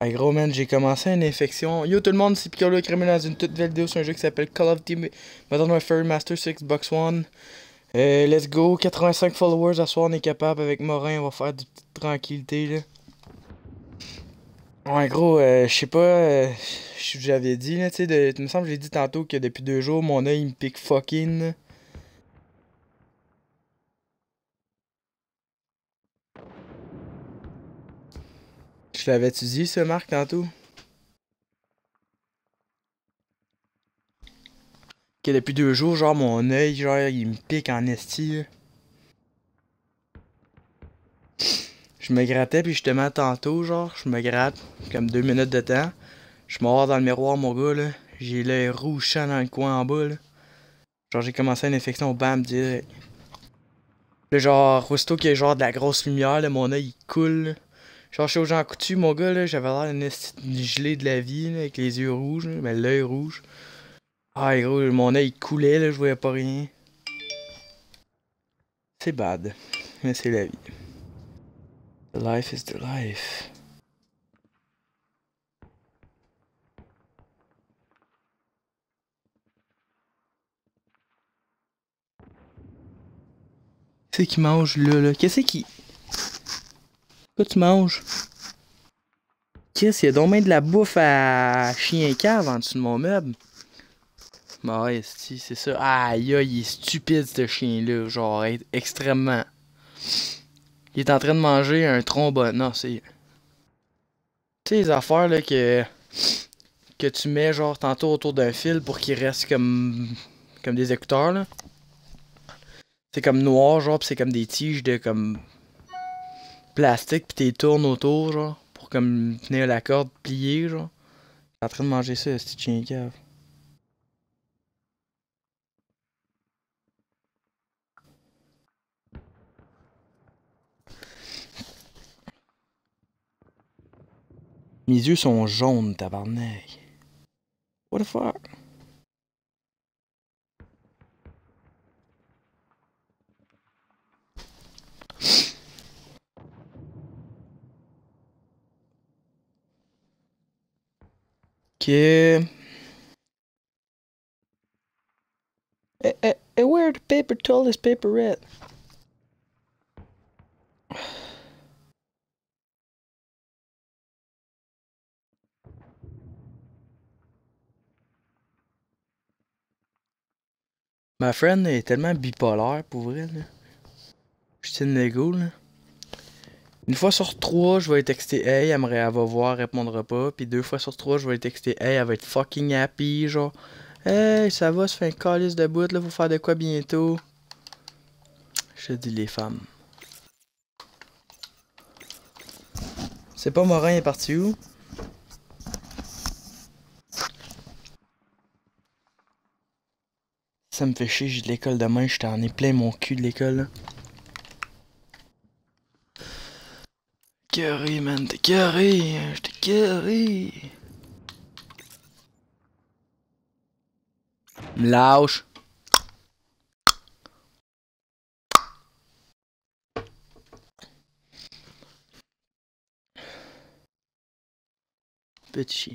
Hey gros man, j'ai commencé une infection. Yo tout le monde, c'est Piccolo Crémé dans une toute nouvelle vidéo sur un jeu qui s'appelle Call of Duty Modern Warfare Master 6 Xbox One. Let's go, 85 followers à soir, on est capable avec Morin, on va faire du petite tranquillité là. Ouais gros, je sais pas, j'avais dit là, tu sais, il me semble que j'ai dit tantôt que depuis 2 jours, mon œil il me pique fucking là. Je l'avais-tu dit ça Marc tantôt? Que depuis 2 jours, genre mon œil, genre il me pique en esti là. Je me grattais, puis justement, tantôt, genre, je me gratte comme 2 minutes de temps. Je me regarde dans le miroir, mon gars, là. J'ai l'œil rougeant dans le coin en bas, là. Genre, j'ai commencé une infection au bam direct. Là, genre, aussitôt qu'il y a genre de la grosse lumière, là, mon œil il coule, là. Genre, je suis aux gens coutus, mon gars, là. J'avais l'air d'une gelée de la vie, là, avec les yeux rouges, là, mais l'œil rouge. Ah, gros, mon œil coulait, là, je voyais pas rien. C'est bad, mais c'est la vie. The life is the life. Qu'est-ce qu'il mange là? Qu'est-ce qui. Quoi tu manges? Chris, il y a donc bien de la bouffe à chien cave en dessous de mon meuble. Bah ouais, c'est ça. Aïe, aïe, il est stupide ce chien-là. Genre, extrêmement. Il est en train de manger un trombone. Non, c'est. Tu sais, les affaires là que tu mets genre tantôt autour d'un fil pour qu'il reste comme des écouteurs là. C'est comme noir, genre, pis c'est comme des tiges de comme plastique, pis t'es tournes autour, genre, pour comme tenir la corde pliée, genre. Il est en train de manger ça, ce petit chien cave. Mes yeux sont jaunes, tabarnak. What the fuck? Ok. Where the paper towel is paper red? Ma friend est tellement bipolaire pour vrai là. Justine Legault là. Une fois sur 3, je vais lui texter hey, elle va voir, elle répondra pas. Puis 2 fois sur 3, je vais lui texter hey, elle va être fucking happy, genre. Hey, ça va, ça fait un calice de bout là, faut faire de quoi bientôt? Je te dis les femmes. C'est pas Morin est parti où? Ça me fait chier, j'ai de l'école demain, je t'en ai plein mon cul de l'école là. Carré, man, t'es carré, j'étais carré. Lâche. Petit chien.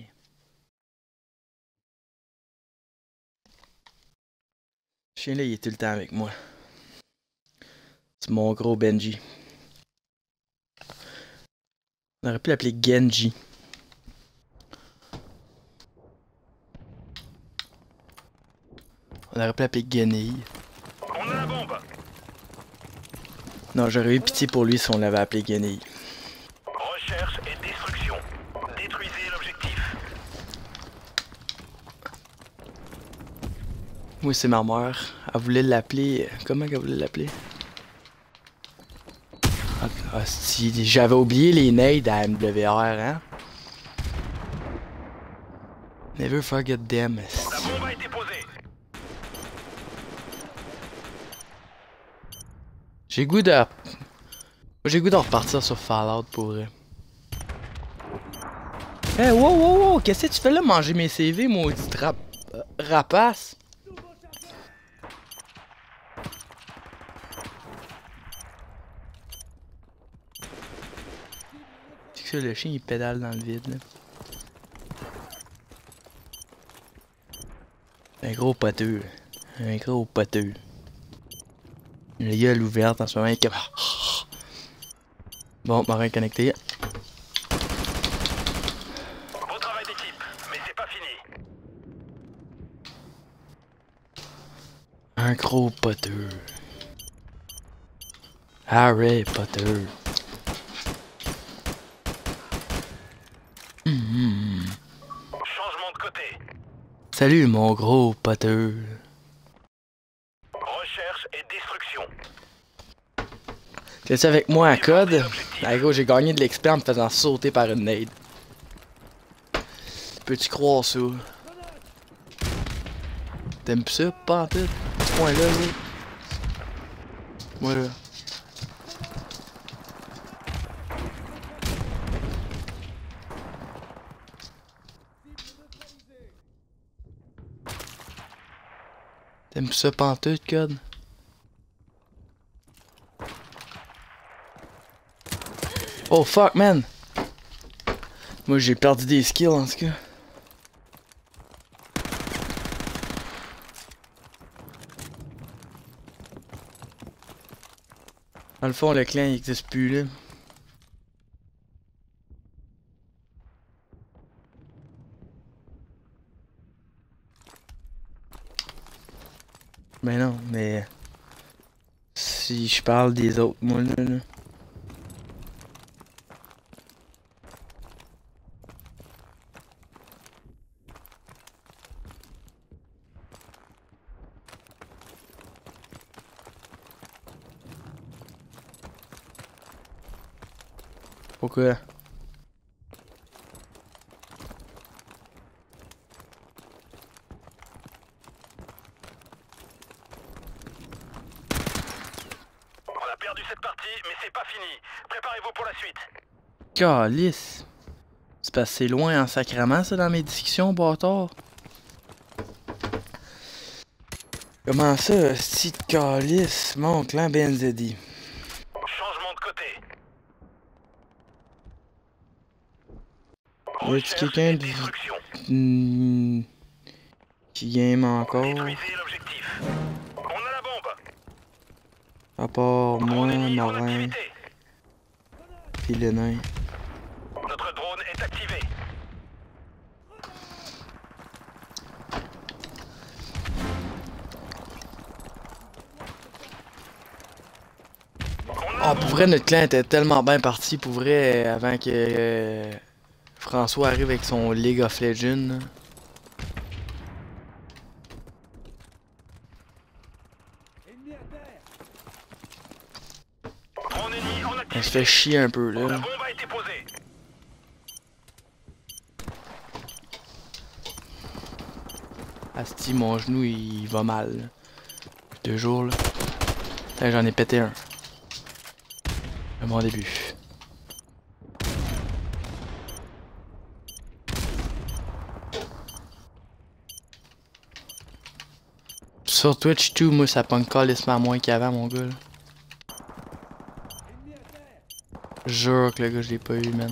Ce chien là, il est tout le temps avec moi. C'est mon gros Benji. On aurait pu l'appeler Genji. On aurait pu l'appeler Guenille. On a la bombe. Non, j'aurais eu pitié pour lui si on l'avait appelé Guenille. Recherche et destruction. Détruisez l'objectif. Moi, c'est ma mère. Elle voulait l'appeler. Comment qu'elle voulait l'appeler? Ah, si, j'avais oublié les nades à MWR, hein? Never forget them. La bombe a été posée. J'ai goût de. J'ai goût de repartir sur Fallout pour vrai. Hey, wow, wow, wow! Qu'est-ce que tu fais là, manger mes CV, maudite rapace? que ça, le chien il pédale dans le vide là. Un gros poteux. Un gros poteux. Le gueule ouverte en ce moment, il est comme... Bon, marin connecté. Bon travail d'équipe, mais c'est pas fini. Un gros poteux. Harry Potter. Changement de côté. Salut mon gros poteux. Recherche et destruction. T'es avec moi à code? Ah gros, j'ai gagné de l'expert en me faisant sauter par une nade. Peux-tu croire ça? T'aimes ça? Pas en tout. Ce point-là, là. Moi là. T'aimes ça pantoute, code? Oh fuck, man! Moi, j'ai perdu des skills, en tout cas. Dans le fond, le clan, il existe plus, là. Ben non, mais... Si je parle des autres, moi, là. Pourquoi? On a perdu cette partie, mais c'est pas fini. Préparez-vous pour la suite. Calice! C'est parce que c'est loin en sacrament, ça, dans mes discussions, bâtard. Comment ça, si de calice, mon clan BNZD? Changement de côté. Y a-tu quelqu'un de... Destruction. qui game encore? Détruisez l'objectif. On a la bombe. À part moi, Ennemi en Morin, activité. pis le nain. Notre drone est activé. Ah, pour vrai, notre clan était tellement bien parti, pour vrai, avant que François arrive avec son League of Legends. Là. Drone ennemi en On se activité. fait chier un peu, La là. bombe a été posée. Asti, mon genou, il va mal. Là. 2 jours, là. Putain, j'en ai pété un. À mon début. Sur Twitch, tout, moi, ça punk calissement moins qu'avant, mon gars. Là. Jure que le gars, je l'ai pas eu, man.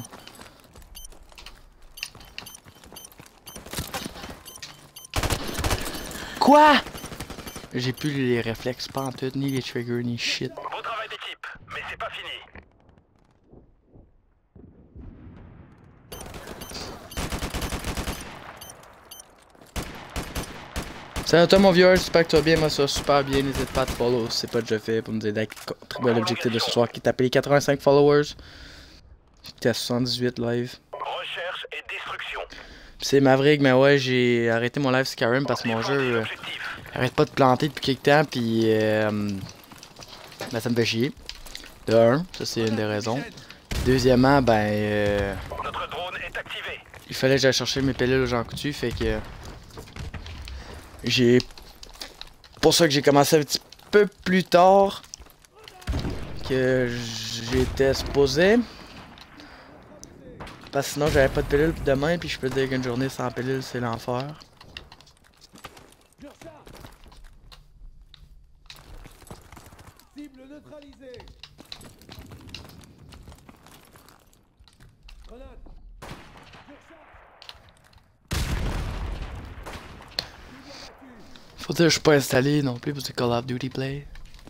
Quoi? J'ai plus les réflexes, pas en tout, ni les triggers, ni shit. Beau travail d'équipe, mais c'est pas fini. Salut à toi mon viewer, j'espère que tu vas bien, moi ça va super bien, n'hésite pas à te follow si c'est pas déjà fait pour nous aider à contribuer à l'objectif de ce soir qui est appelé 85 followers. T'es à 78 live. Recherche et destruction. C'est Maverick, mais ouais j'ai arrêté mon live Skyrim parce que mon Défendez jeu l'objectif. arrête pas de planter depuis quelque temps puis ben, ça me fait chier. De un, ça c'est une des raisons. Deuxièmement, ben Notre drone est activé. il fallait que j'aille chercher mes pilules aux gens coutus, fait que j'ai pour ça que j'ai commencé un petit peu plus tard que j'étais supposé. Parce que sinon j'avais pas de pilule pour demain, puis je peux te dire qu'une journée sans pilule c'est l'enfer. Faut dire que je suis pas installé non plus pour ce Call of Duty Play.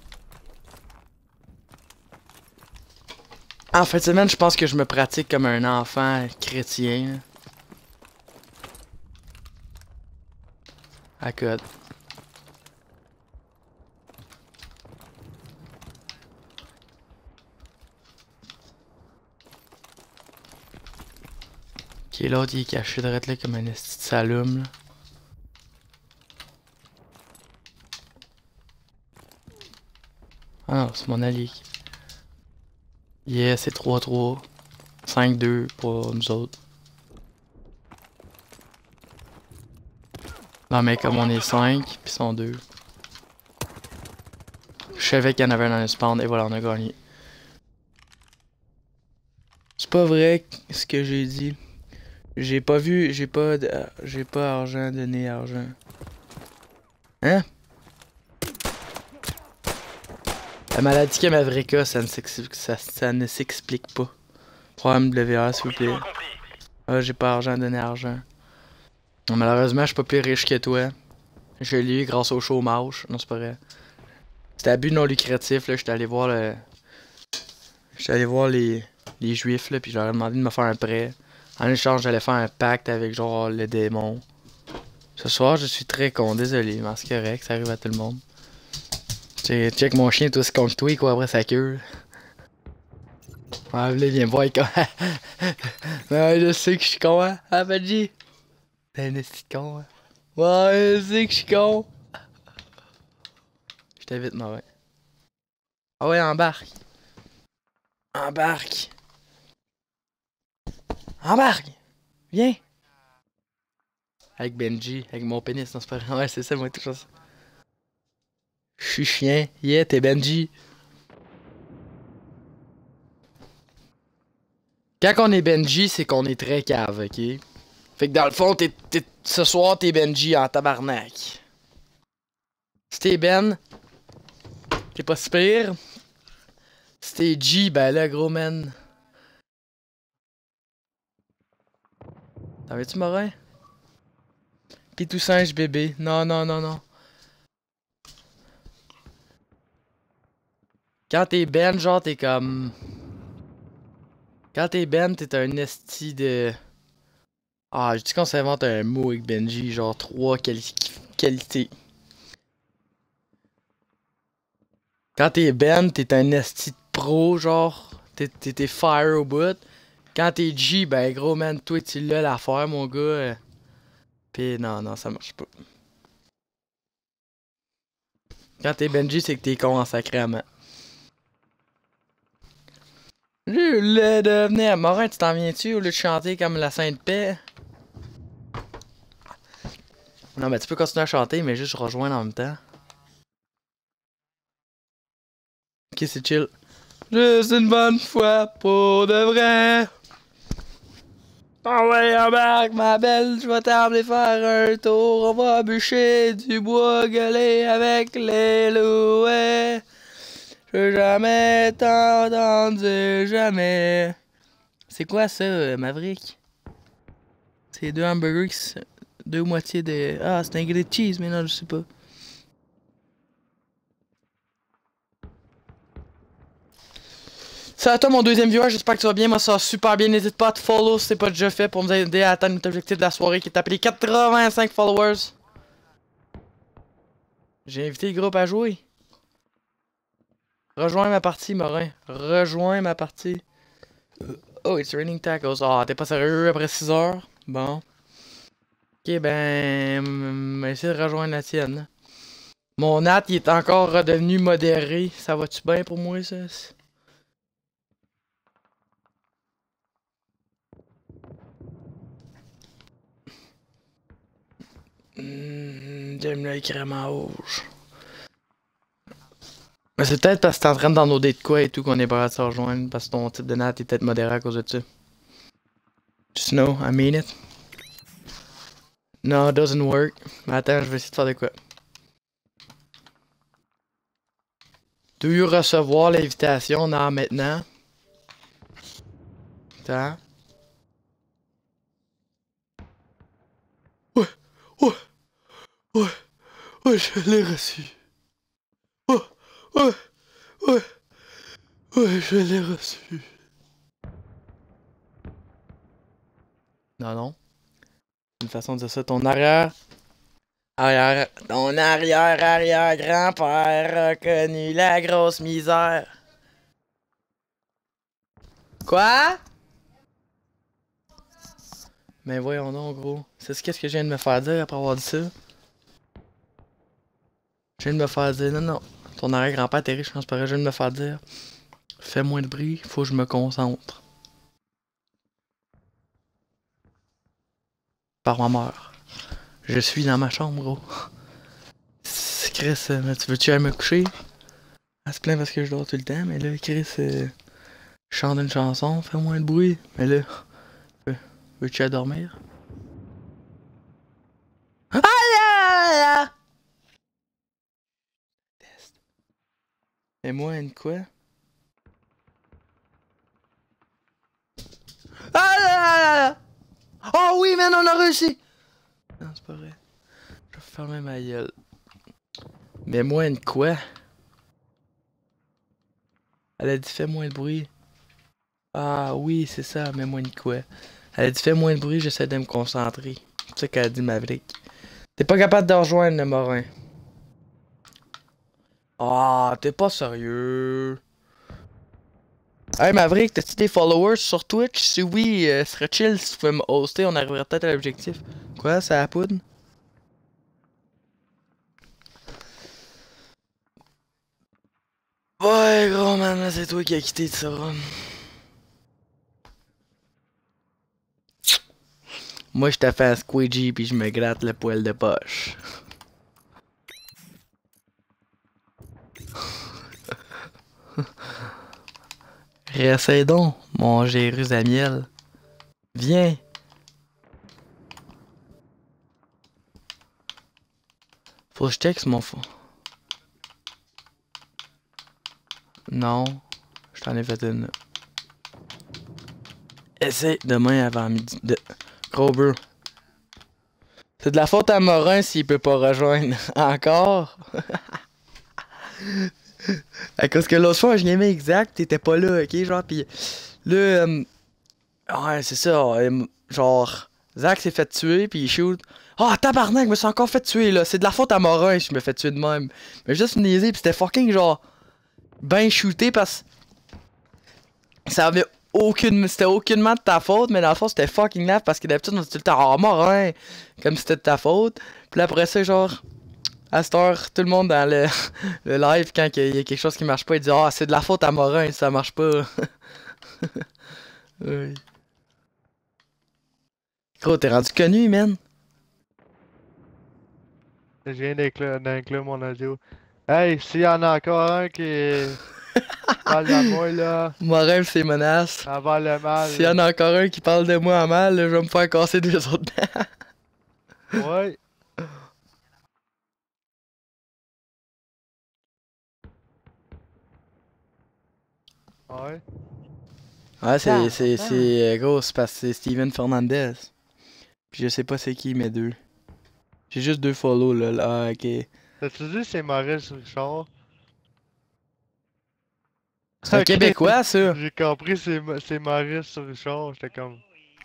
En fin de semaine, je pense que je me pratique comme un enfant chrétien. À code. Ok, l'autre il est caché de là comme un esti de saloum là. Ah non, c'est mon allié. Yeah, c'est 3-3. 5-2 pour nous autres. Non mais comme on est 5, puis ils sont 2. Je savais qu'il y en avait un dans le spawn et voilà, on a gagné. C'est pas vrai ce que j'ai dit. J'ai pas vu, j'ai pas argent, donné argent. Hein? La maladie Camavrica, ça ne s'explique pas. Problème WA, s'il vous plaît. Ah, j'ai pas argent, donné argent. Non, malheureusement, je suis pas plus riche que toi. Je l'ai eu grâce au chômage. Non, c'est pas vrai. C'était à but non lucratif, là. J'étais allé voir les juifs, là, puis je leur ai demandé de me faire un prêt. En échange, j'allais faire un pacte avec, genre, le démon. Ce soir, je suis très con, désolé, mais c'est correct, ça arrive à tout le monde. Check mon chien, tout ce contre toi, quoi, après sa queue. Ouais, là, il vient me voir, quoi. Ouais, je sais que je suis con, hein. Ah, Badji? T'es un esti de con, hein. Ouais, je sais que je suis con. Je t'invite, moi, ouais. Ah ouais, embarque. Embarque. Embarque. Viens. Avec Benji, avec mon pénis, non, c'est pas vrai. Ouais, c'est ça, moi, tout ça. Je suis chien. Yeah, t'es Benji. Quand on est Benji, c'est qu'on est très cave, ok? Fait que dans le fond, ce soir, t'es Benji en tabarnak. Si t'es Ben, t'es pas si pire. Si t'es G, ben là, gros man. T'en veux-tu, Morin? Pitou singe bébé. Non, non, non, non. Quand t'es Ben, genre, t'es comme... Quand t'es Ben, t'es un esti de... Ah, je dis qu'on s'invente un mot avec Benji, genre 3 qualités. Quand t'es Ben, t'es un esti de pro, genre. T'es fire au bout. Quand t'es G, ben gros man, toi tu l'as l'affaire, mon gars. Pis non, non, ça marche pas. Quand t'es Benji, c'est que t'es con en sacrément. Je voulais devenir Morin, tu t'en viens-tu au lieu de chanter comme la Sainte Paix? Non, mais tu peux continuer à chanter, mais juste rejoindre en même temps. Ok, c'est chill. Juste une bonne fois pour de vrai. Ah ouais, embarque, ma belle, je vais t'emmener faire un tour. On va bûcher du bois, gueuler avec les louets. Je veux jamais t'entendre dire jamais. C'est quoi ça, Maverick? C'est deux hamburgers, deux moitiés de... Ah, c'est un grilled cheese, mais non, je sais pas. Salut à toi mon deuxième viewer, j'espère que tu vas bien, moi ça va super bien, n'hésite pas à te follow si c'est pas déjà fait pour nous aider à atteindre notre objectif de la soirée qui est appelé 85 followers. J'ai invité le groupe à jouer. Rejoins ma partie, Morin. Rejoins ma partie. Oh, it's raining tacos. Ah, t'es pas sérieux après 6 heures? Bon. Ok, ben... essaie de rejoindre la tienne. Mon nat, il est encore redevenu modéré. Ça va-tu bien pour moi, ça? J'aime le crème en rouge. Mais c'est peut-être parce que t'es en train de downloader de quoi et tout qu'on est pas à se rejoindre. Parce que ton type de nat est peut-être modéré à cause de ça. Just know, I mean it. No, it doesn't work. Mais attends, je vais essayer de faire de quoi. Tu recevoir l'invitation? Non, maintenant. Attends. Ouais, ouais, ouais, je l'ai reçu. Ouais, ouais, ouais, ouais, je l'ai reçu. Non, non. C'est une façon de dire ça. Ton ton arrière-grand-père a connu la grosse misère. Quoi? Mais voyons donc, gros. C'est qu'est-ce que je viens de me faire dire après avoir dit ça? Je viens de me faire dire, non, non. Ton arrière-grand-père était riche, je pense pas. Je viens de me faire dire, fais moins de bruit, faut que je me concentre. Par ma mère. Je suis dans ma chambre, gros. Chris, tu veux-tu aller me coucher? Elle se plaint parce que je dors tout le temps, mais là, Chris, je chante une chanson, fais moins de bruit. Mais là, veux-tu aller dormir? Ah là là! Et moi, une quoi? Ah là là là! Oh oui, man, on a réussi! Non, c'est pas vrai. Je vais fermer ma gueule. Mais moi, une quoi? Elle a dit fais moins de bruit. Ah oui, c'est ça, mais moins de quoi? Elle a dit fais moins de bruit, j'essaie de me concentrer. C'est ça qu'elle a dit, Maverick. T'es pas capable de rejoindre le Morin. Ah, t'es pas sérieux. Hey Maverick, t'as-tu des followers sur Twitch? Si oui, ce serait chill si tu pouvais me hoster, on arriverait peut-être à l'objectif. Quoi, ça la poudre? Ouais, gros man, c'est toi qui as quitté de ça. Moi, je te fais un squeegee puis je me gratte le poil de poche. Réessaye donc, mon Jérusalem. Viens. Faut que je texte mon fond. Non, je t'en ai fait une. Essaye demain avant midi. Gros bro. C'est de la faute à Morin s'il peut pas rejoindre. Encore? À cause que l'autre fois, je l'aimais exact, t'étais pas là, ok? Genre, pis là, ouais, c'est ça, genre, Zach s'est fait tuer, pis il shoot. Ah, tabarnak, je me suis encore fait tuer, là. C'est de la faute à Morin si je me fais tuer de même. Mais juste me niaiser, pis c'était fucking, genre, ben shooté parce que ça avait c'était aucunement de ta faute, mais dans le fond, c'était fucking lave parce que d'habitude, on dit tout le temps, ah, Morin, comme si c'était de ta faute. Puis là, après ça, genre, à cette heure, tout le monde dans le, le live, quand il y a quelque chose qui marche pas, il dit ah, c'est de la faute à Morin, ça marche pas. Oui. Gros, t'es rendu connu, man. Je viens d'inclure mon audio. Hey, s'il y en a encore un qui parle de moi, là, Morin pis ses menaces. envers le mal. S'il y en a encore un qui parle de moi en mal, là, je vais me faire casser 2 autres dents. Ouais. Ouais. Ouais, c'est gros, c'est parce que c'est Steven Fernandez. Puis je sais pas c'est qui, mais deux. J'ai juste 2 follow, là. Ah, ok. T'as-tu dit c'est Maurice Richard? C'est un Ok, Québécois, ça. j'ai compris, c'est Maurice Richard. J'étais comme.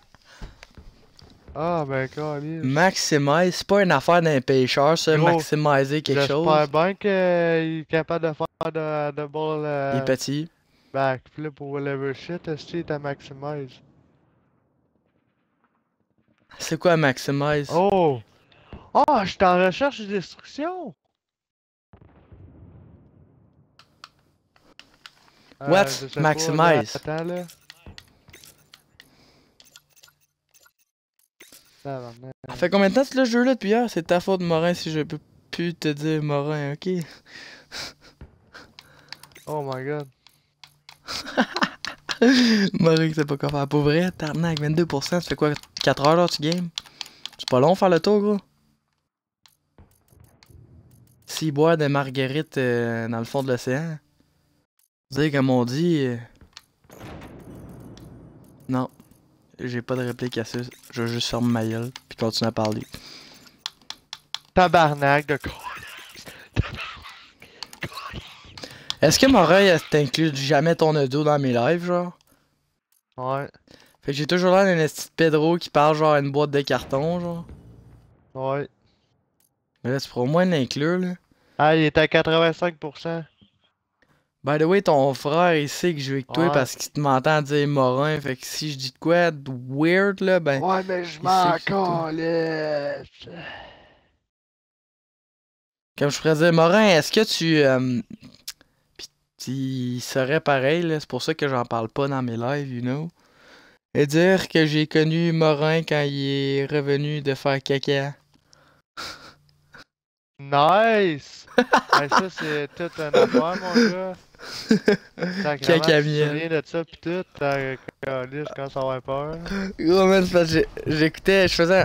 Ah, ben, calme. Maximize, c'est pas une affaire d'un pêcheur, ça, Gros, maximiser quelque chose. J'espère bien qu'il est capable de faire de ball Il est petit. backflip ou whatever shit. Est-ce qu'il est à maximize? C'est quoi maximize? Oh! Ah, je suis en recherche de destruction! What's je sais pas, là, maximize? attends, là. Tabarnak. Ça fait combien de temps que tu l'as ce jeu-là depuis hier? C'est ta faute, Morin, si je peux plus te dire Morin, ok? Oh my god. Morin, c'est pas quoi faire. Pour vrai, tarnac, 22%, ça fait quoi? 4 heures là, tu game? C'est pas long faire le tour, gros? Si boire des marguerites dans le fond de l'océan. Dire comme on dit. Non. J'ai pas de réplique à ça. Je vais juste fermer ma gueule puis continuer à parler. Tabarnak de con. Est-ce que Morin t'inclut jamais ton audio dans mes lives, genre? Ouais. Fait que j'ai toujours l'air d'un esti de Pedro qui parle genre à une boîte de carton, genre. Ouais. Mais là, tu pourras au moins l'inclure, là. Ah, il est à 85%. By the way, ton frère, il sait que je vais avec toi Ouais. parce qu'il te m'entend dire Morin. Fait que si je dis de quoi de weird, là, ben. Ouais, mais je il m'en sait que c'est toi. calisse. Comme je pourrais dire, Morin, est-ce que tu. Pis il serait pareil, là. C'est pour ça que j'en parle pas dans mes lives, you know. Et dire que j'ai connu Morin quand il est revenu de faire caca. Nice! Ben, ça, c'est tout un affaire, mon gars. Sacrément, Caca tu te miel. souviens de ça pis tout, t'as calisse, je commence à avoir peur. Gros, man, c'est parce que j'écoutais, je faisais.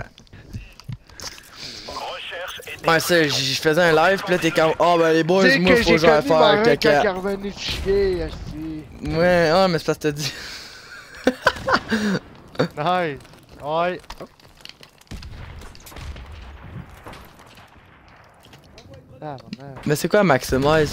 Recherche et Ouais, ça, je faisais un live, pis là, t'es comme, oh, ben les boys, Dis moi, que faut j'ai que j'aille connu faire Marin quand il est caca. revenu de chier, esti. Ouais, ah, mais c'est parce que t'as dit. Nice! Ouais! Ah, merde. Mais c'est quoi Maximize?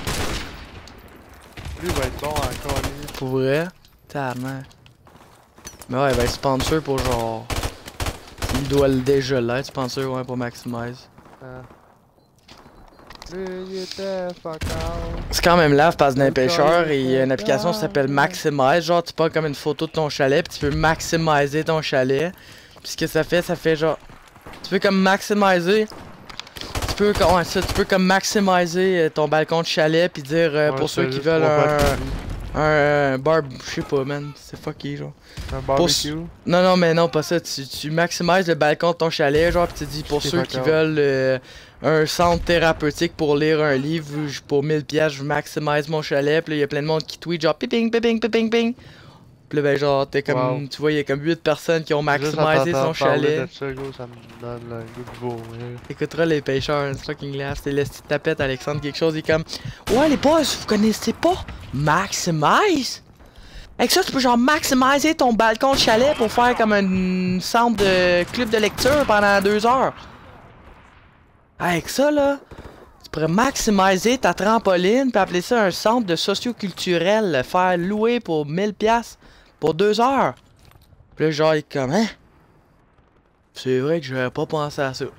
Lui va être bon encore, lui. Pour vrai? Tellement. Mais ouais, ben sponsor pour genre. Il doit le déjà l'être, sponsor, ouais, pour Maximize. Ah. Lui, il était fuck out. C'est quand même lave parce que dans les pêcheurs, il y a une application qui s'appelle Maximize. Genre, tu prends comme une photo de ton chalet, puis tu peux maximiser ton chalet. Puis ce que ça fait genre. Tu peux comme maximiser. Tu peux comme maximiser ton balcon de chalet, puis dire Ouais, pour c'est ceux qui juste veulent trois balles un bar. Je sais pas, man. C'est fucké, genre. Un barbecue. Non, mais non, pas ça. Tu maximises le balcon de ton chalet, genre, pis tu dis pour C'est ceux pas qui grave. veulent un centre thérapeutique pour lire un livre, pour 1000 pièces, je maximise mon chalet, pis là, il y a plein de monde qui tweet, genre, piping, piping, piping, ping. Pis là, ben, genre, t'es comme, Wow. tu vois, il y a comme 8 personnes qui ont Juste à maximisé son t'entendre parler chalet. de ça, gros, ça me donne le goût de vomir. T'écouteras les pêcheurs, c'est fucking glace. T'es laissé de tapette, Alexandre, quelque chose, il est comme, ouais, les boys, vous connaissez pas Maximize? Avec ça, tu peux genre maximiser ton balcon de chalet pour faire comme un centre de club de lecture pendant 2 heures. Avec ça, là, tu pourrais maximiser ta trampoline puis appeler ça un centre de socio-culturel, le faire louer pour 1000 pièces pour 2 heures. Puis là, genre, il est comme, hein? C'est vrai que j'aurais pas pensé à ça.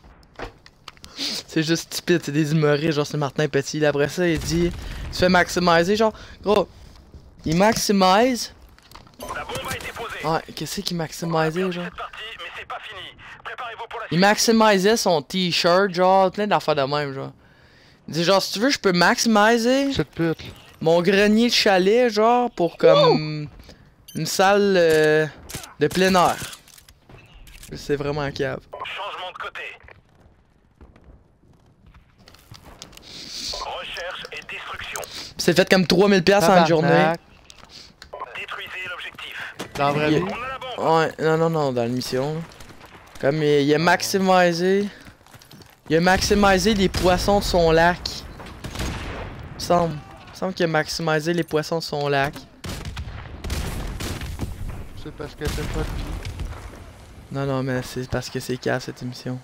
C'est juste stupide, c'est des humoristes, genre c'est Martin Petit. Là, après ça, il dit, tu fais maximiser, genre, gros, il maximise. La bombe a été posée. Ouais, qu'est-ce qu'il On a maximisait, perdu genre? cette partie, mais c'est pas fini. Préparez-vous pour la Il suite. maximisait son t-shirt, genre, plein d'affaires de même, genre. Il dit, genre, si tu veux, je peux maximiser Cette pute. mon grenier de chalet, genre, pour comme une salle de plein air. C'est vraiment cave. Changement de côté. Recherche et destruction. Pis c'est fait comme 3000 pièces en une journée. Tabarnak. Détruisez l'objectif. Dans la vraie Il- vie. On a la bombe. Ouais, non, dans l'émission. Là. Comme il a maximisé. Il a maximisé les poissons de son lac. Il me semble qu'il a maximisé les poissons de son lac. C'est parce que c'est pas de vie. Non, mais c'est parce que c'est cave cette émission.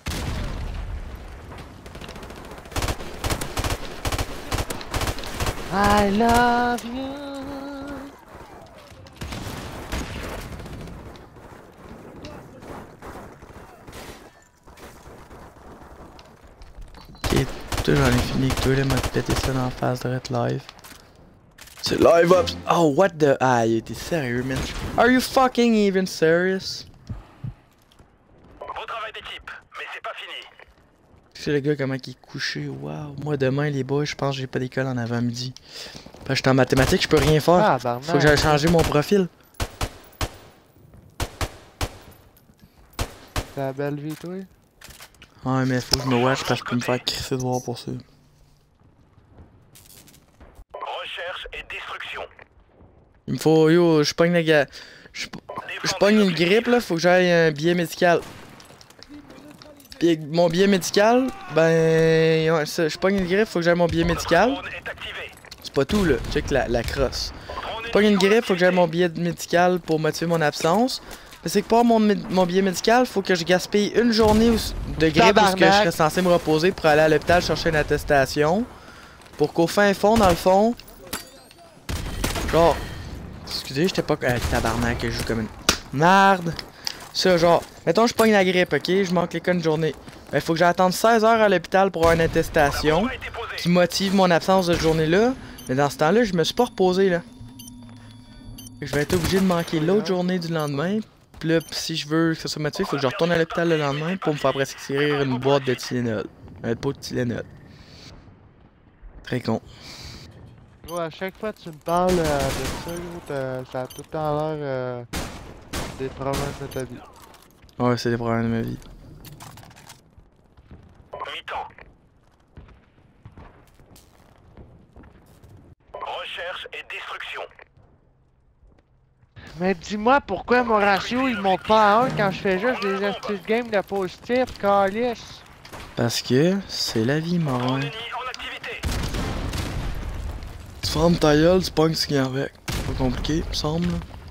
I love you. Ok, toi j'en ai fini que toi là, m'a pété ça dans la face de Red Live. C'est live up! Oh, what the. Ah, il était sérieux, man. Are you fucking even serious? Beau travail d'équipe, mais c'est pas fini. Tu sais le gars comment il est couché, wow. Moi demain les boys, je pense que j'ai pas d'école en avant-midi. Parce que j'étais en mathématiques, je peux rien faire. Ah, barman. Faut que j'aille changer mon profil. T'as la belle vie, toi? Ouais, mais faut que je me watch parce que je peux me faire crisser de voir pour ça. Recherche et destruction. Il me faut, yo, je pogne le gars. Je pogne une grippe là, faut que j'aille un billet médical. Puis avec mon billet médical, ben, ouais, ça, je pogne une grippe, faut que j'aille mon billet médical. Drone est activé. C'est pas tout là, check la crosse. Drone Je pogne une ennemi grippe, faut que j'aille activé. mon billet médical pour motiver mon absence. C'est que pour mon billet médical, faut que je gaspille une journée de grippe où que je serais censé me reposer pour aller à l'hôpital chercher une attestation. Pour qu'au fin fond, dans le fond... Genre... Excusez, j'étais pas... tabarnak, je joue comme une... Merde! Ça, genre... Mettons, je pogne la grippe, ok? Je manque l'école une journée. Ben, faut que j'attende 16 heures à l'hôpital pour avoir une attestation qui motive mon absence de cette journée-là. Mais dans ce temps-là, je me suis pas reposé, là. Je vais être obligé de manquer l'autre journée du lendemain. Puis là, si je veux que ça soit motivé, il faut que je retourne à l'hôpital le lendemain pour me faire prescrire une boîte de Tylenol. Un pot de Tylenol. Très con. Gros, à chaque fois que tu me parles de ça, gros, ça a tout le temps l'air des problèmes de ta vie. Ouais, c'est des problèmes de ma vie. Mi-temps. Recherche et destruction. Mais dis-moi pourquoi mon ratio il monte pas à 1 quand je fais juste des astuces game de positif, calice. Parce que c'est la vie, morin. Ennemi en activité. Tu fermes ta gueule, tu pognes ce qu'il y a avec. Pas compliqué, me semble.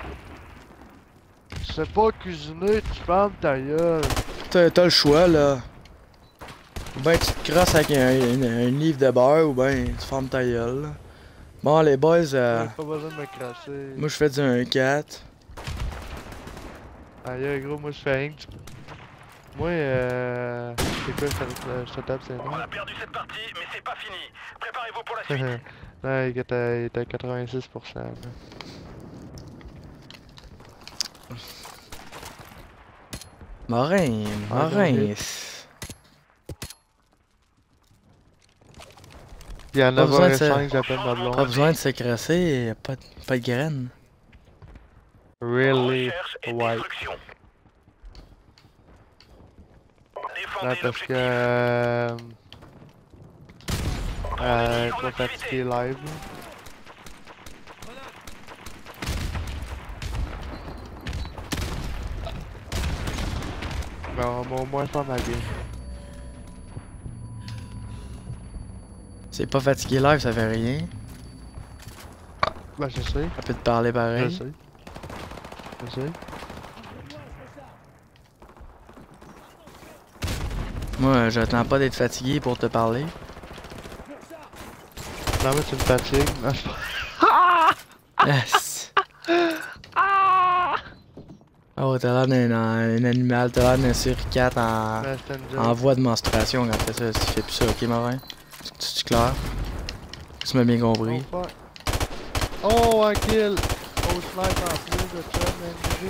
Tu sais pas cuisiner, tu fermes ta gueule. T'as le choix, là. Ou ben tu te crosses avec un livre de beurre, ou ben tu fermes ta gueule, là. Bon, les boys, J'ai pas besoin de me crasser. moi je fais du 1-4. Aïe, gros, moi je fais rien que du... Moi, c'est quoi, je te tape, c'est On non? a perdu cette partie, mais c'est pas fini. Préparez-vous pour la suite. Ouais, il était à 86%. Là. Morin, Morin. Il y en Pas a besoin de 25, j'appelle ma blonde. Pas besoin de se crasser, pas de graines. Really? Recherche et Ouais. destruction. Non, Défendez parce l'objectif. trop fatigué live. Là. Mais on va au moins faire ma game. C'est pas fatigué live, ça fait rien. Bah, je sais. Ça peut te parler Je pareil. sais. Je sais. Moi, j'attends pas d'être fatigué pour te parler. Non, mais tu me fatigues. Non, je pas. Yes. Oh, t'as l'air d'un animal, t'as l'air d'un suricate en Mais c'était une joke. voie de menstruation quand tu fais ça. Tu fais plus ça, ok, Morin? Tu clair? Tu m'as bien compris. Oh, fuck. Oh, un kill! Oh, snipe en plus de ça, man.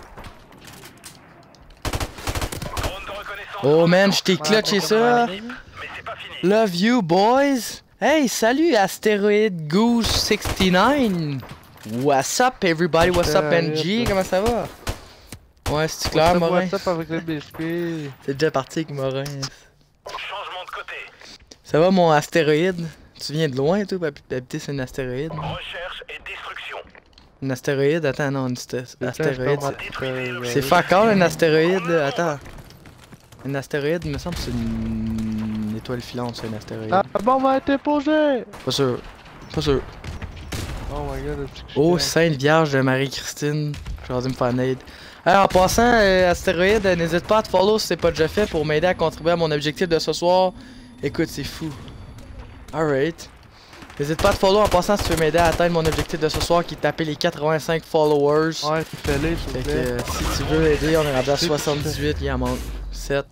Drone de reconnaissance. Oh man, je t'ai clutché ça! Mais c'est pas fini. Love you, boys! Hey, salut, Astéroid Goose 69! What's up, everybody? What's up, NG? Comment ça va? Ouais, c'est clair, Morin? What's up avec les biscuits? C'est déjà parti avec Morin. Changement de côté. Ça va, mon astéroïde? Tu viens de loin, toi, pour habiter sur un astéroïde? Recherche et destruction. Un astéroïde? Attends, non, un astéroïde. C'est C'est fuck all, un astéroïde, là. Attends. Un astéroïde, il me semble que c'est une étoile filante, c'est un astéroïde. Ah, bon, va être posé! Pas sûr. Pas sûr. Oh my god, le petit Oh, Sainte Vierge de Marie-Christine. J'ai osé me faire nade. Alors, en passant, astéroïde, n'hésite pas à te follow si c'est pas déjà fait pour m'aider à contribuer à mon objectif de ce soir. Écoute, c'est fou. Alright. N'hésite pas à te follow en passant si tu veux m'aider à atteindre mon objectif de ce soir qui est de taper les 85 followers. Ouais, fais-les, s'il Fait te que plaît. si tu veux aider, on est rendu à 78, il en manque 7.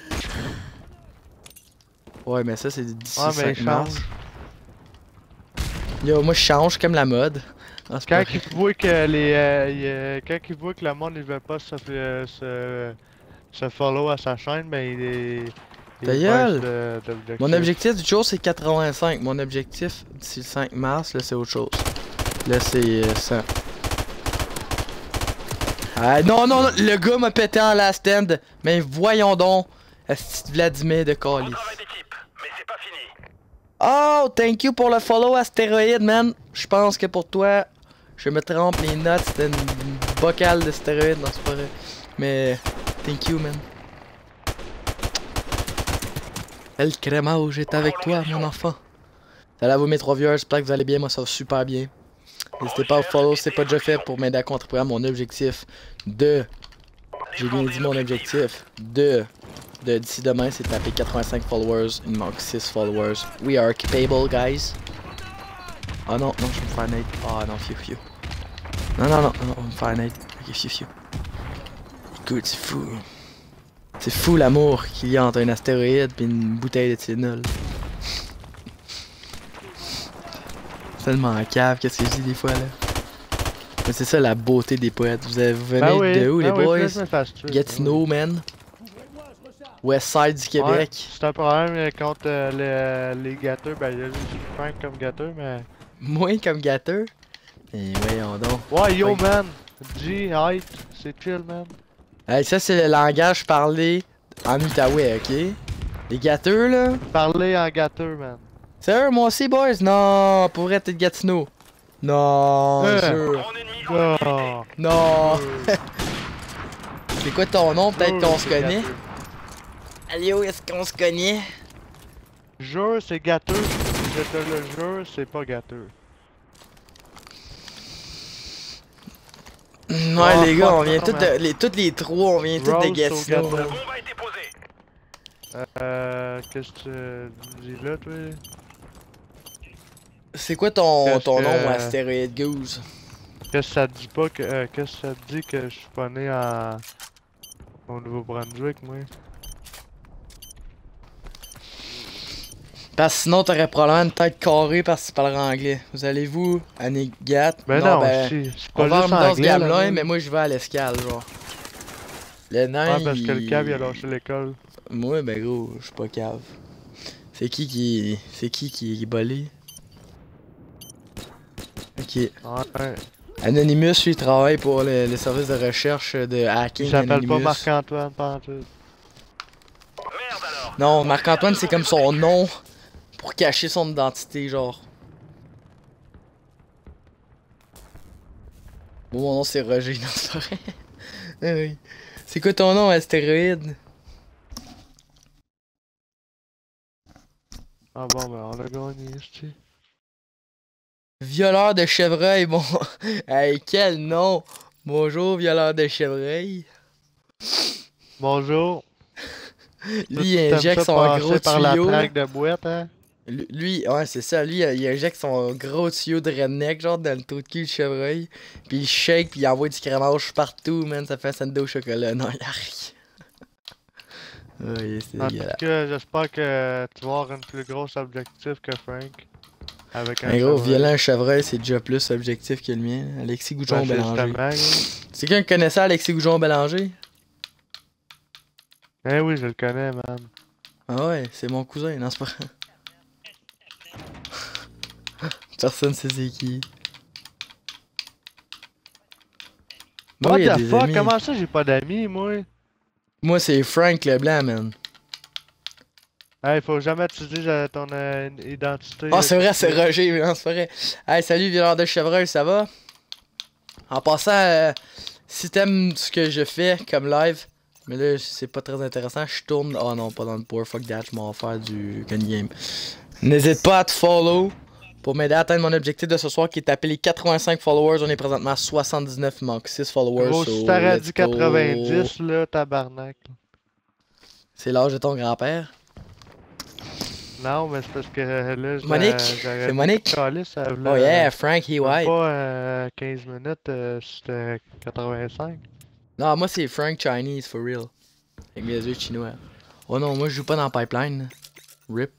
Ouais, mais ça c'est d'ici Ouais, mais 5 mars. change. Yo, moi je change comme la mode. Ah, c'est pas Quand vrai. il voit que les quand il voit que le monde ne veut pas se follow à sa chaîne, ben il Ta gueule! baisse de l'objectif. Mon objectif du jour c'est 85. Mon objectif d'ici le 5 mars, là c'est autre chose. Là c'est 100. Ah, non, non, non, le gars m'a pété en last end. Mais voyons donc. Asti de Vladimir de Bon Calis. travail d'équipe, mais c'est pas fini. Oh, thank you pour le follow astéroïde, man. Je pense que pour toi, je me trompe les notes, c'était une bocale de stéroïdes, non c'est pas vrai. Mais, thank you, man. El crémage est avec toi, mon enfant. Salut à vous mes 3 viewers, j'espère que vous allez bien, moi ça va super bien. N'hésitez pas à vous follow si c'est pas déjà fait pour m'aider à contribuer à mon objectif de J'ai bien dit mon objectif de d'ici demain, c'est de taper 85 followers. Il me manque 6 followers. We are capable, guys. Ah non, non, je vais me faire nade. Ah non, fiu. Non, on va me faire nade. Ok, fiu. Écoute, c'est fou. C'est fou l'amour qu'il y a entre un astéroïde et une bouteille de Tylenol. C'est tellement cave, qu'est-ce que je dis des fois là. Mais c'est ça la beauté des poètes. Vous venez de où les boys? Gatineau, man. Westside du Québec. Ouais, c'est un problème contre les gâteux. Ben, il y a juste Frank comme gâteux, mais. Moins comme gâteux? Et voyons donc. Ouais, yo, man! G, height, c'est chill, man. Hey, ça, c'est le langage parlé en Outaouais, ok? Les gâteux, là. Parler en gâteux, man. Sérieux, moi aussi, boys? Non, pour vrai, t'es de Gatineau. Non, sûr. Mon ennemi en activité. Oh. Non. C'est quoi ton nom? Peut-être qu'on se connaît. Allô, est-ce qu'on se connaît? Jure, c'est gâteux. Je te le jure, c'est pas gâteux. Ouais, Oh, les gars, fuck on vient non, tous man. tous les trois, on vient tous de Rose au Gatineau. gâteau. La bombe a été posée. Qu'est-ce que tu dis là, toi? C'est quoi ton Qu'est-ce nom, que- Astéroïde Goose? Qu'est-ce que ça te dit pas que. Qu'est-ce que ça te dit que je suis pas né au Nouveau-Brunswick, moi? Parce que sinon, t'aurais probablement une tête carrée parce que tu parles anglais. Vous allez-vous à Négat? Ben non, c'est on pas va juste en ce anglais, gamelin, là, mais moi je vais à l'escale, genre. Le nain, Ouais, parce que le cab, il a lâché l'école. Moi, ben gros, je suis pas cave. C'est qui est bolé? Ok. Ouais. Anonymous, lui, il travaille pour le service de recherche de hacking. Il s'appelle pas Anonymous. Marc-Antoine, pas en tout. Merde alors. Non, Marc-Antoine, c'est comme son nom pour cacher son identité, genre. Bon, mon nom, c'est Roger, non, c'est vrai. Ah oui. C'est quoi ton nom, astéroïde? Ah bon, ben on a gagné, c'ti. Violeur de chevreuil, bon. Hey, quel nom! Bonjour, violeur de chevreuil. Bonjour. Lui, il T'aimes injecte ça son passer gros par la tuyau. traque de boîte, hein? Lui, ouais, c'est ça. Lui, il injecte son gros tuyau de redneck, genre, dans le trou de cul de chevreuil. Puis il shake, puis il envoie du crémage partout, man. Ça fait un sandwich au chocolat. Non, y'a rien. Oui, c'est En tout dégueulasse. cas, j'espère que tu vas avoir un plus gros objectif que Frank. Avec Un gros chevreuil. violent chevreuil, c'est déjà plus objectif que le mien. Alexis Ben, Goujon c'est Bélanger. justement, gros. C'est quelqu'un qui connaissait Alexis Goujon Bélanger? Eh oui, je le connais, man. Ah ouais, c'est mon cousin, non, c'est pas. Personne sait c'est qui. Bah What oui, y a the des fuck? amis. Comment ça, j'ai pas d'amis, moi? Moi, c'est Frank Leblanc, man. Hey, faut jamais te dire ton identité. Ah, c'est vrai, c'est Roger, non, c'est pas vrai. Hey, salut, violeur de chevreuil, ça va? En passant, si t'aimes ce que je fais comme live, mais là, c'est pas très intéressant, je tourne. Oh non, pas dans le power, fuck that, je m'en vais faire du gun game. N'hésite pas à te follow pour m'aider à atteindre mon objectif de ce soir qui est de taper les 85 followers. On est présentement à 79, il manque 6 followers. Gros, so si t'aurais let's dit go. 90, là, tabarnak. C'est l'âge de ton grand-père. Non, mais c'est parce que là, Monique, c'est Monique. Ça Oh yeah, Frank, he même white. pas 15 minutes, c'était 85. Non, moi c'est Frank Chinese, for real. Avec mes yeux chinois. Oh non, moi je joue pas dans Pipeline. RIP.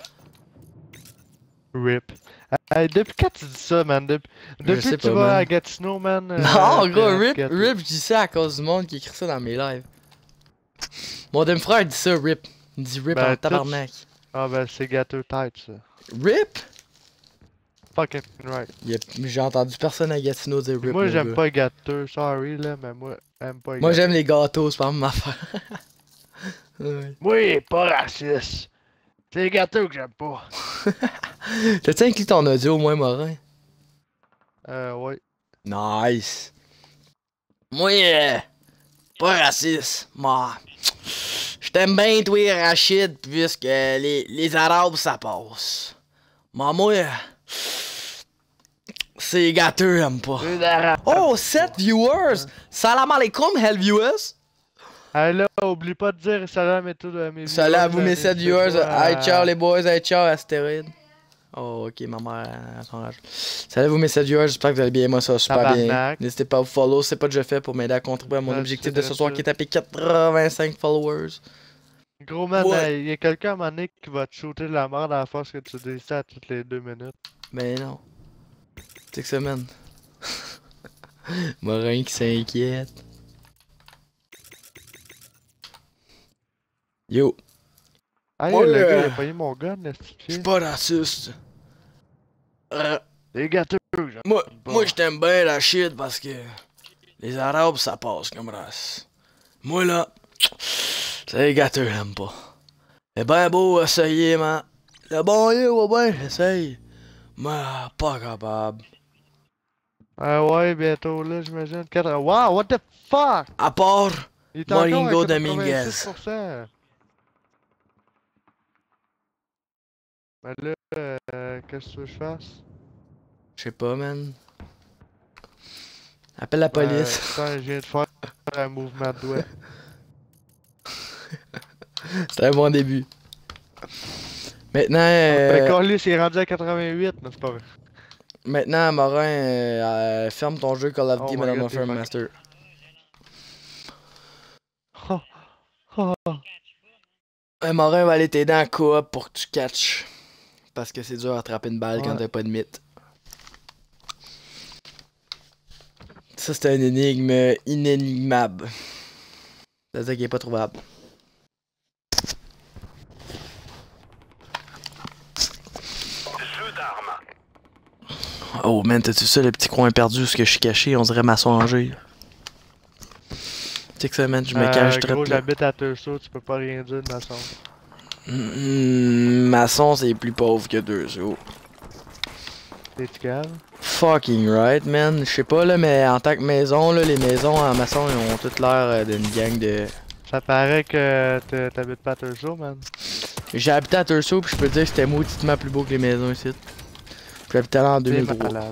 RIP. Hey, depuis quand tu dis ça, man? Depuis sais que tu pas, vas man. à Gatineau, man? Non, gros, t'es RIP, Gatineau. RIP, je dis ça à cause du monde qui écrit ça dans mes lives. Mon demi-frère dit ça, RIP. Il dit RIP Ben, en tabarnak. Ah, ben, c'est gâteau tête, ça. RIP? Fucking right. J'ai entendu personne à Gatineau dire RIP. Moi, mon j'aime gars. pas gâteux, sorry, là, mais moi, j'aime pas les Moi gâteaux. j'aime les gâteaux, c'est pas ma affaire. Ouais. Oui, pas raciste. C'est les gâteaux que j'aime pas. T'as-tu inclus ton audio au moins, Morin? Ouais. Nice. Moi, pas raciste. Moi, je t'aime bien, toi, Rachid, puisque les Arabes, ça passe. Moi, c'est gâteux, j'aime pas. C'est d'arabe. Oh, 7 viewers! Salam alaikum, hell viewers! Ah là, oublie pas de dire salam et tout à mes Salut à vous, mes n'hésitez 7 viewers. pas Hey, ciao à- les boys. Hey, ciao astéroïde. Oh, ok, ma mère elle s'enrage. Salut à vous, mes 7 viewers. J'espère que vous allez bien. Moi, ça va super bien. Tabarnak. N'hésitez pas à vous follow. C'est pas déjà fait pour m'aider à contribuer à mon Je objectif sais de de ce soir ça. qui est tapé 85 followers. Gros man, Ouais. il y a quelqu'un à un moment donné qui va te shooter de la merde à la force que tu dis ça à toutes les 2 minutes. Ben non. C'est que ça, man. Morin qui s'inquiète. Yo. Hey, Ouais. le gars, il a payé mon gun, là, Je suis pas raciste. Les gâteux, j'aime Moi, pas. moi je t'aime bien la shit parce que les Arabes ça passe comme race. Moi là, c'est les gâteux j'aime pas. C'est ben beau essayer, man. Le bon Dieu, ouais ben, j'essaye. Mais pas capable. Ah ouais, bientôt là, j'imagine. Wow, what the fuck? À part Il est encore à Moringo Dominguez. 86%. Mais là, qu'est-ce que tu veux que je fasse? Je sais pas, man. Appelle la police. Putain, je viens de faire un mouvement de doigt. C'était un bon début. Maintenant, Ben, Carlis, il est rendu à 88, mais c'est pas vrai. maintenant, Morin, ferme ton jeu Call of Oh Duty my Modern God, Warfare t'es Master. Oh, oh. Morin va aller t'aider en coop pour que tu catches. Parce que c'est dur à attraper une balle quand Ouais. t'as pas de mythe. Ça, c'est une énigme inénigmable. C'est-à-dire qu'il est pas trouvable. Jeu d'armes. Oh man, t'as-tu ça, le petit coin perdu où ce que je suis caché? On dirait maçon Angers. Tu sais que ça, man, je me cache Gros, très là. j'habite à Tursault, tu peux pas rien dire de maçon. Maçon, c'est plus pauvre que deux euros. T'es-tu cave? Fucking right, man. Je sais pas, là, mais en tant que maison, là, les maisons en maçon, ils ont toutes l'air d'une gang de... Ça paraît que t'habites pas à Tursault, man. J'ai habité à Tursault, puis je peux te dire que c'était mauditement plus beau que les maisons ici. J'habitais là en T'es 2003. malade.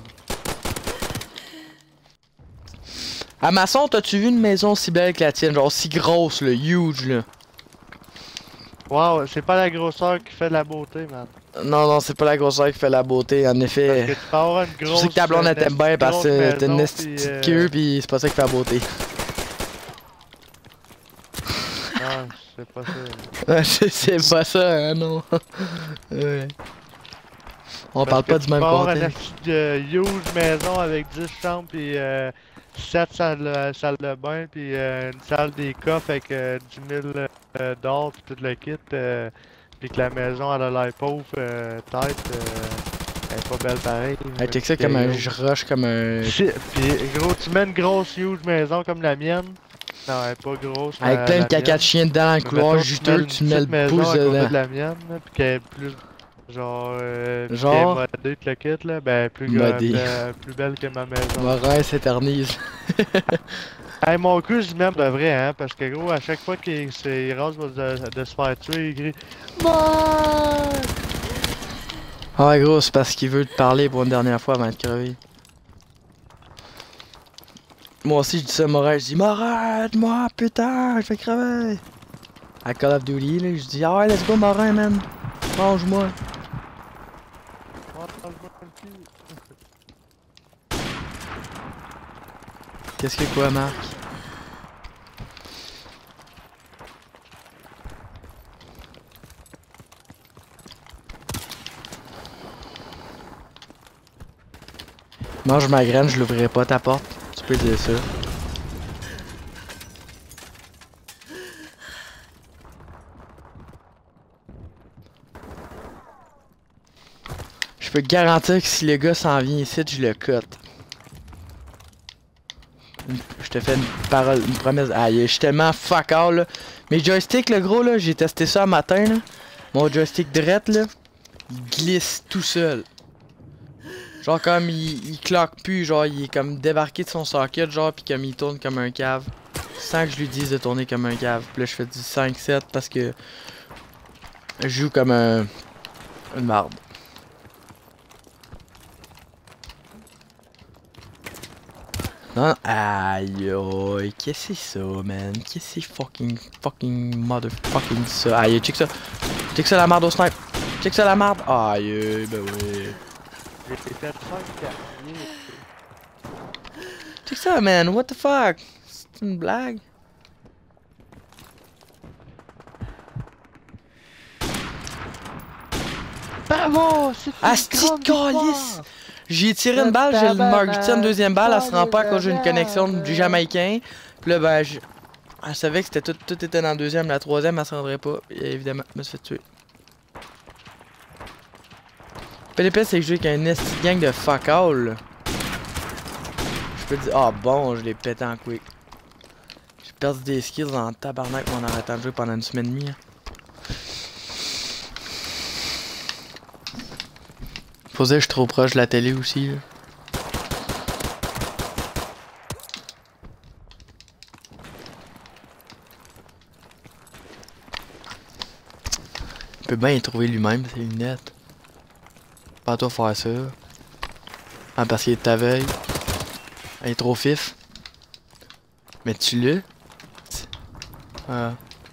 À maçon, t'as-tu vu une maison si belle que la tienne? Genre si grosse, là, huge, là. Wow, c'est pas la grosseur qui fait la beauté, man. Non, non, c'est pas la grosseur qui fait la beauté, en Parce que effet. tu peux avoir une Je grosse. sais que ta blonde elle t'aime bien parce que t'as une petite petite queue, pis c'est pas ça qui fait la beauté. Ah, c'est pas ça. C'est pas ça, hein, non. Ouais. On parle pas du même Tu peux avoir une contexte. huge maison avec 10 chambres pis 7 salles de bain pis une salle des coffres avec 10 000 d'or pis tout le kit pis que la maison elle a l'air pauvre, tête, elle est pas belle pareil. Hey, check ça comme un. Je rush comme un. Pis gros, tu mets une grosse huge maison comme la mienne. Non, elle est pas grosse. Avec plein de caca de chien dedans dans le couloir juteux, tu mets le pouce à côté dedans. de la mienne, là, pis qu'elle est plus. Genre. Genre? Qui est modée, tout le kit, là. Ben, Modée. plus belle que ma maison. Morin s'éternise. Hey, mon cul, je m'aime de vrai, hein. Parce que, gros, à chaque fois qu'il rase de se faire tuer, il crie. Mort! Ah ouais, gros, c'est parce qu'il veut te parler pour une dernière fois avant de crever. Moi aussi, je dis ça à Morin, je dis Morin, aide-moi, putain, je vais crever. À Call of Duty, là, je dis ah ouais, let's go, Morin, man. Mange-moi. Qu'est-ce que quoi, Marc? Mange ma graine, je l'ouvrirai pas ta porte. Tu peux dire ça. Je peux te garantir que si le gars s'en vient ici, je le cote. Je te fais une parole, une promesse. Aïe, je suis tellement fuck all là. Mes joysticks, le gros là, j'ai testé ça un matin là. Mon joystick drette là, il glisse tout seul. Genre comme il cloque plus, genre il est comme débarqué de son socket, genre pis comme il tourne comme un cave. Sans que je lui dise de tourner comme un cave. Puis là je fais du 5-7 parce que je joue comme une marde. Non, aïe, aïe, qu'est-ce que c'est ça, man? Qu'est-ce que c'est fucking motherfucking ça? Aïe, check ça. Check ça la marde au snipe. Check ça la marde. Aïe, ben oui. J'ai fait 5 carriers. Check ça, man. What the fuck? C'est une blague? Bravo! C'est Ah, une c'est grande calice! victoire! J'ai tiré une balle, j'ai le Marguerite deuxième balle, elle se rend pas à cause j'ai une connexion du Jamaïcain. Puis là, ben, elle savait que c'était tout était dans le deuxième, la troisième, elle se rendrait pas. Et évidemment, elle me suis fait tuer. PDP, c'est que je joue avec un esti gang de fuck all. Je peux dire, ah bon, je l'ai pété en quick. J'ai perdu des skills en tabarnak en arrêtant de jouer pendant une semaine et demie. Hein. Faut dire que je suis trop proche de la télé aussi. Là. Il peut bien y trouver lui-même ses lunettes. Pas à toi faire ça. Ah, parce qu'il est de ta veille. Il est trop fif. Mais tu l'as? Ah.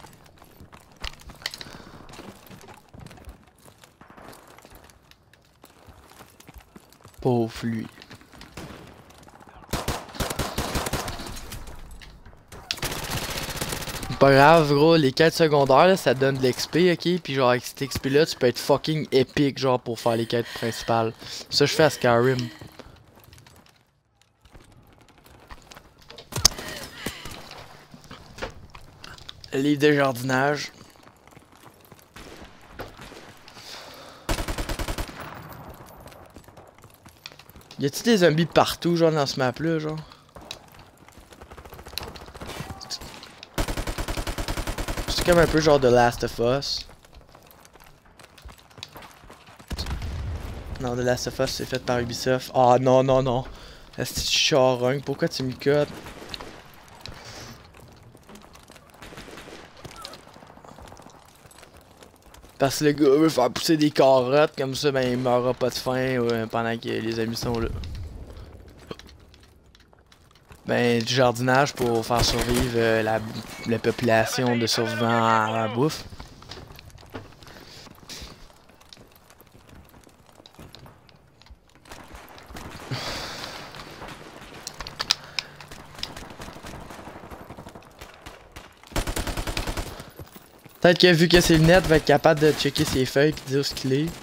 Pauvre lui. Pas grave, gros, les quêtes secondaires, là, ça donne de l'XP, ok? Puis genre, avec cet XP-là, tu peux être fucking épique, genre, pour faire les quêtes principales. Ça, je fais à Skyrim. Le livre de jardinage. Y a-t-il des zombies partout, genre, dans ce map-là, genre? C'est comme un peu genre The Last of Us. Non, The Last of Us, c'est fait par Ubisoft. Ah, non, non, non. Est-ce que tu charogne? Pourquoi tu me cotes? Parce que le gars veut faire pousser des carottes, comme ça, ben il meura pas de faim pendant que les amis sont là. Ben, du jardinage pour faire survivre la population de survivants à la bouffe. Peut-être que vu que c'est lunettes, va être capable de checker ses feuilles et dire ce qu'il est.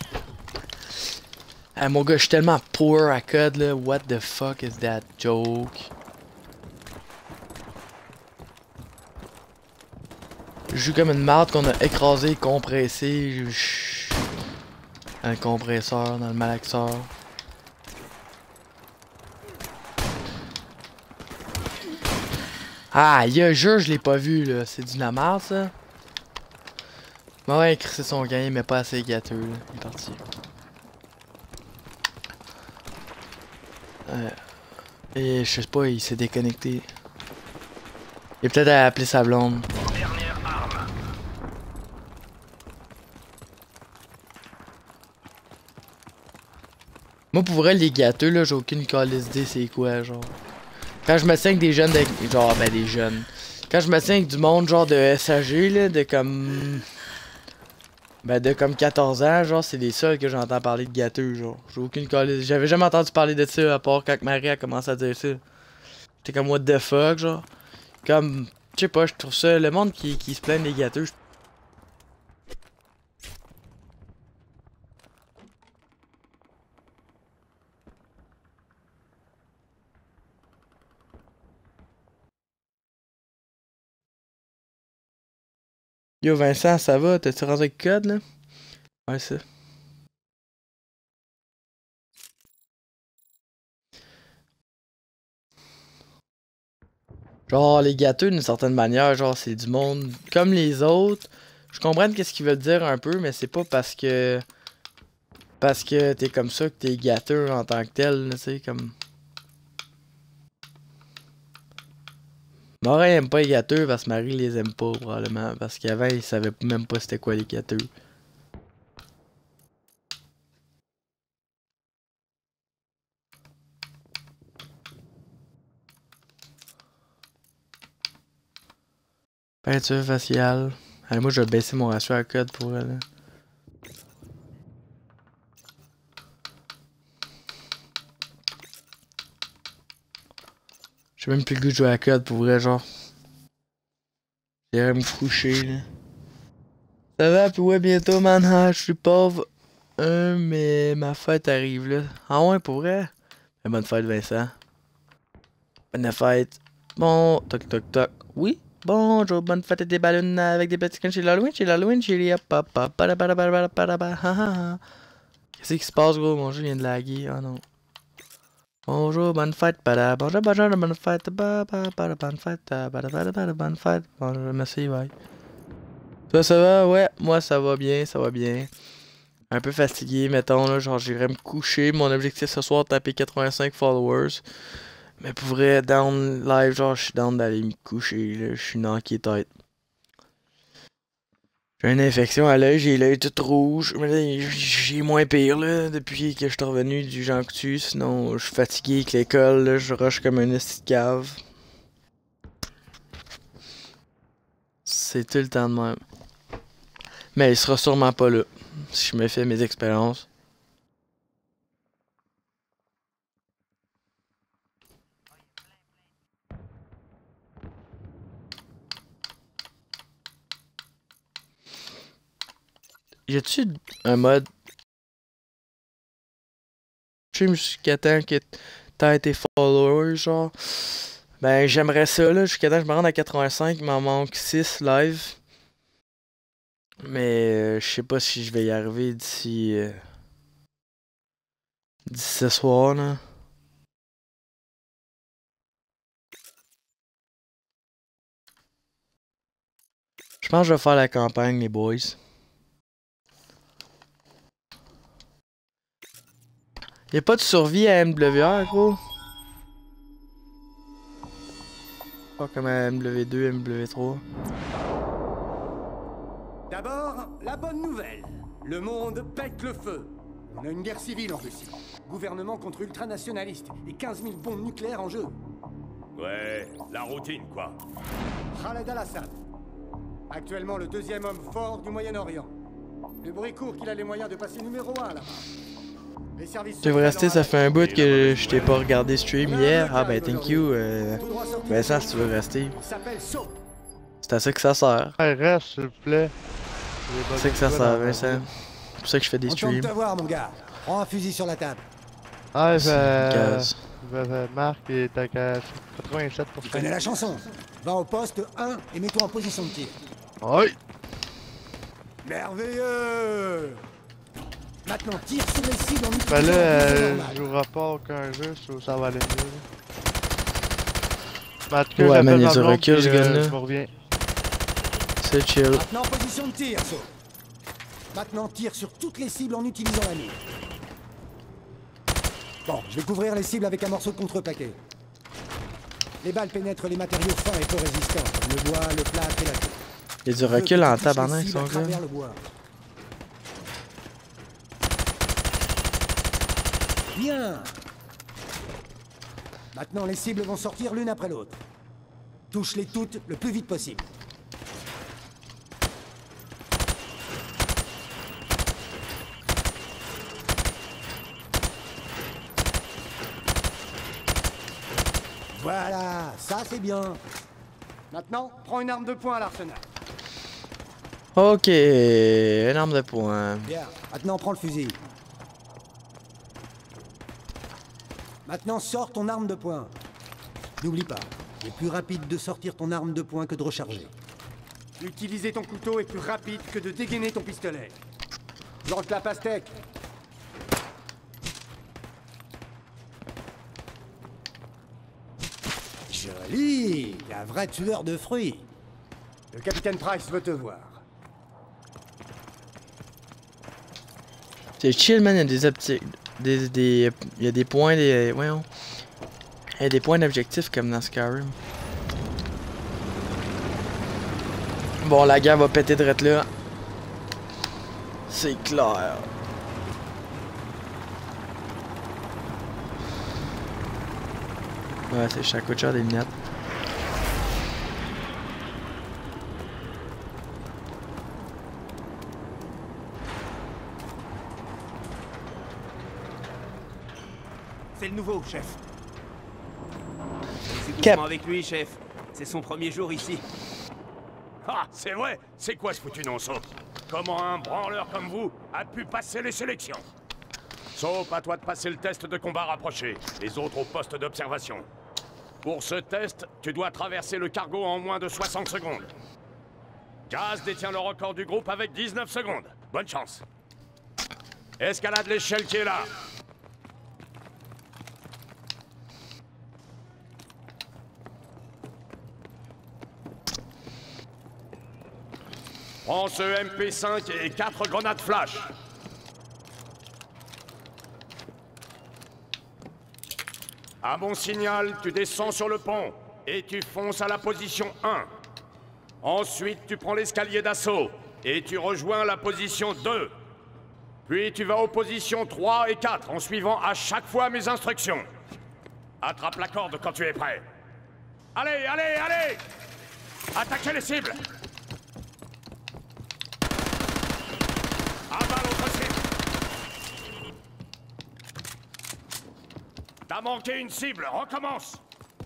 Ah, mon gars, je suis tellement poor à code là. What the fuck is that joke? Je joue comme une marde qu'on a écrasé, compressé. Dans le compresseur, dans le malaxeur. Ah, il y a un jeu, je l'ai pas vu là. C'est du la merde ça. Bon, ouais, c'est son game, mais pas assez gâteux là. Il est parti. Et je sais pas, il s'est déconnecté. Il est peut-être à appeler sa blonde. Dernière arme. Moi, pour vrai, les gâteux, là, j'ai aucune calice d'idée c'est quoi, genre. Quand je me tiens avec des jeunes, genre, ben des jeunes. Quand je me tiens avec du monde, genre, de SAG, là, de comme... Ben, de comme 14 ans, genre, c'est les seuls que j'entends parler de gâteux, genre. J'ai aucune calice. J'avais jamais entendu parler de ça, à part quand Marie a commencé à dire ça. J'étais comme, what the fuck, genre. Comme, je sais pas, je trouve ça, le monde qui se plaint des gâteux, Yo Vincent, ça va? T'as-tu rendu avec code là? Ouais, ça. Genre, les gâteux, d'une certaine manière, genre, c'est du monde comme les autres. Je comprends qu'est-ce qu'ils veulent dire un peu, mais c'est pas parce que. Parce que t'es comme ça que t'es gâteux en tant que tel, tu sais, comme. Morin aime pas les gâteux parce que Marie les aime pas, probablement. Parce qu'avant, il savait même pas c'était quoi les gâteux. Peinture faciale. Allez, moi, je vais baisser mon ratio à code pour elle. J'ai même plus le goût de jouer à code pour vrai, genre. J'irai me coucher, là. Ça va, puis ouais, bientôt, man. Ah, je suis pauvre. Mais ma fête arrive, là. Ah ouais, pour vrai? Bonne fête, Vincent. Bonne fête. Bon, toc toc toc. Oui? Bonjour, bonne fête et des ballons avec des petits cannes chez l'Halloween, chez les papa. Qu'est-ce qui se passe, gros? Mon jeu vient de laguer. Oh non. Bonjour, bonne fête, bonjour, bonjour, bonne fête, bonne fête, bonne fête. Bonjour, merci, bye. Toi, ça va? Ouais, moi, ça va bien, ça va bien. Un peu fatigué, mettons, là, genre, j'irai me coucher. Mon objectif ce soir, taper 85 followers. Mais pour vrai, down live, genre, je suis down d'aller me coucher, là. Je suis knocké tête. J'ai une infection à l'œil, j'ai l'œil tout rouge. Mais là, j'ai moins pire, là, depuis que je suis revenu du Jean Coutu. Sinon, je suis fatigué avec l'école, là, je rush comme un esti de cave. C'est tout le temps de même. Mais il sera sûrement pas là, si je me fais mes expériences. Y a-tu un mode stream jusqu'à temps que t'as tes followers, genre? Ben, j'aimerais ça, là, jusqu'à temps que je me rende à 85, il m'en manque 6 live. Mais je sais pas si je vais y arriver d'ici ce soir, là. Je pense que je vais faire la campagne, les boys. Y'a pas de survie à MWR, gros? Pas comme à MW2, MW3. D'abord, la bonne nouvelle. Le monde pète le feu. On a une guerre civile en Russie. Gouvernement contre ultranationalistes et 15 000 bombes nucléaires en jeu. Ouais, la routine, quoi. Khaled al-Assad. Actuellement le deuxième homme fort du Moyen-Orient. Le bruit court qu'il a les moyens de passer numéro 1 là-bas. Les services Tu veux rester, ça fait un bout que je t'ai pas regardé stream hier. Ah ben thank you. Vincent, si tu veux rester. C'est à ça que ça sert. Ouais, reste, s'il vous plaît. C'est ça que ça sert, Vincent. C'est pour ça que je fais des Content de streams. te voir, mon gars. Prends un fusil sur la table. Ah, C'est une case. Marc est à 87%. Tu connais la chanson. Va au poste 1 et mets-toi en position de tir. Oui. Merveilleux. Maintenant, tire sur les cibles en utilisant Ben là, la je normale. jouerai pas aucun russe ou ça va aller mieux. Mais en tout cas, Ouais, j'appelle man, il y a ma du blonde, recul, puis, ce gars-là. je me reviens. C'est chill. Maintenant, en position de tir, saut. Maintenant, tire sur toutes les cibles en utilisant la mire. Bon, je vais couvrir les cibles avec un morceau de contreplaqué. Les balles pénètrent les matériaux fins et peu résistants, comme le bois, le plâtre et la tôle. Il y a du recul en tabarnak, son gars. Travers le bois. Bien. Maintenant, les cibles vont sortir l'une après l'autre. Touche-les toutes le plus vite possible. Voilà, ça c'est bien. Maintenant, prends une arme de poing à l'arsenal. Ok, une arme de poing. Bien, maintenant prends le fusil. Maintenant, sors ton arme de poing. N'oublie pas, il est plus rapide de sortir ton arme de poing que de recharger. Utiliser ton couteau est plus rapide que de dégainer ton pistolet. Lance la pastèque. Joli, la vraie tueur de fruits. Le capitaine Price veut te voir. C'est chill, man. Il y a des optiques. Il y a des points, voyons. Il y a des points d'objectif comme dans Skyrim. Bon, la guerre va péter direct là. C'est clair. Ouais, c'est chaque cher des lunettes. C'est le nouveau, chef. C'est Cap. doucement avec lui, chef. C'est son premier jour ici. Ah, c'est vrai? C'est quoi ce foutu nom, Soap? Comment un branleur comme vous a pu passer les sélections? Soap, à toi de passer le test de combat rapproché. Les autres au poste d'observation. Pour ce test, tu dois traverser le cargo en moins de 60 secondes. Gaz détient le record du groupe avec 19 secondes. Bonne chance. Escalade l'échelle qui est là. Prends ce MP5 et 4 grenades flash. À mon signal, tu descends sur le pont et tu fonces à la position 1. Ensuite, tu prends l'escalier d'assaut et tu rejoins la position 2. Puis tu vas aux positions 3 et 4 en suivant à chaque fois mes instructions. Attrape la corde quand tu es prêt. Allez, allez, allez! Attaquez les cibles! Abat l'autre cible! T'as manqué une cible, recommence!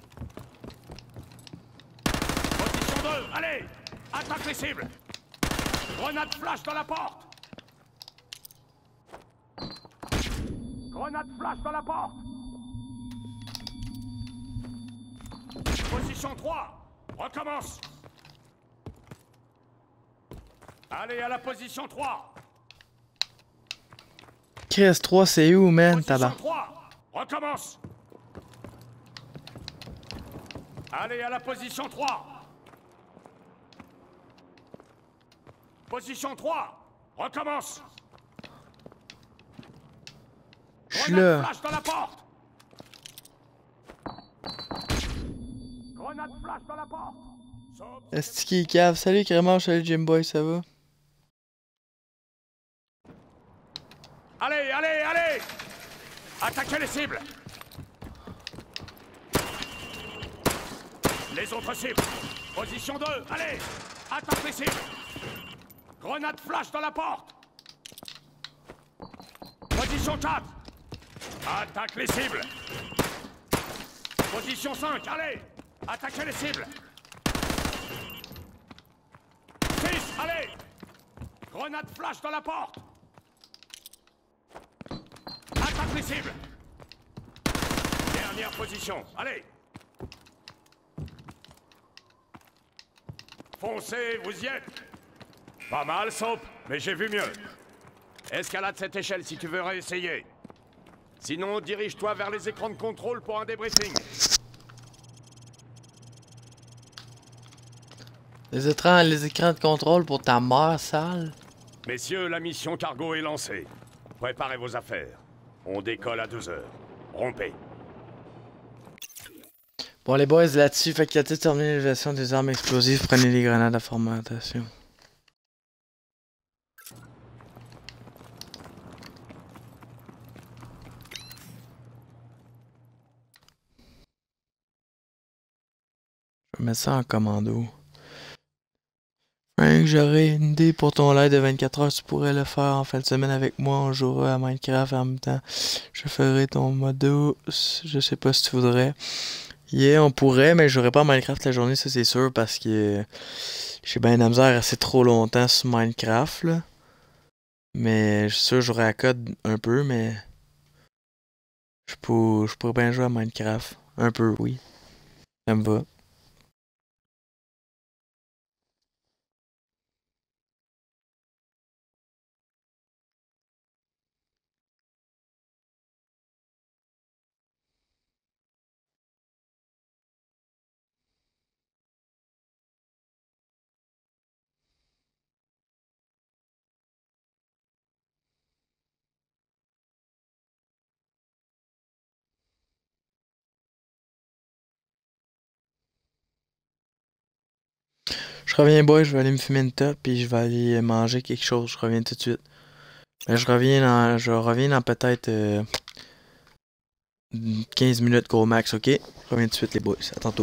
Position 2, allez! Attaque les cibles! Grenade flash dans la porte! Grenade flash dans la porte! Position 3, recommence! Allez à la position 3! Chris 3, c'est où, man, Position tabac? 3, recommence! Allez à la position 3! Position 3, recommence! Je suis Grenade là. flash dans la porte! Grenade flash dans la porte! Soap. Est-ce qu'il cave? Salut Crémage, salut Jimboy, ça va? Allez, allez, allez! Attaquez les cibles! Les autres cibles! Position 2, allez! Attaque les cibles! Grenade flash dans la porte! Position 4! Attaque les cibles! Position 5, allez! Attaquez les cibles! 6, allez! Grenade flash dans la porte! Attaque les cibles! Dernière position, allez! Foncez, vous y êtes! Pas mal, Soap, mais j'ai vu mieux. Escalade cette échelle si tu veux réessayer. Sinon, dirige-toi vers les écrans de contrôle pour un débriefing. Les écrans de contrôle pour ta mère sale. Messieurs, la mission cargo est lancée. Préparez vos affaires. On décolle à 2 heures. Rompez. Bon, les boys, là-dessus, fait qu'il a terminé l'élévation des armes explosives. Prenez les grenades à formatation. Je vais mettre ça en commando. Frank, j'aurais une idée pour ton live de 24 heures. Tu pourrais le faire en fin de semaine avec moi. On jouera à Minecraft en même temps. Je ferai ton modo. Je sais pas si tu voudrais. Yeah, on pourrait, mais je jouerai pas à Minecraft la journée, ça c'est sûr, parce que j'ai bien la misère à rester trop longtemps sur Minecraft, là. Mais je suis sûr que j'aurai à code un peu, mais je pourrais bien jouer à Minecraft. Un peu, oui. Ça me va. Je reviens, boy, je vais aller me fumer une top, puis je vais aller manger quelque chose. Je reviens tout de suite. Ben, je reviens dans peut-être 15 minutes gros max, ok? Je reviens tout de suite, les boys. À tantôt.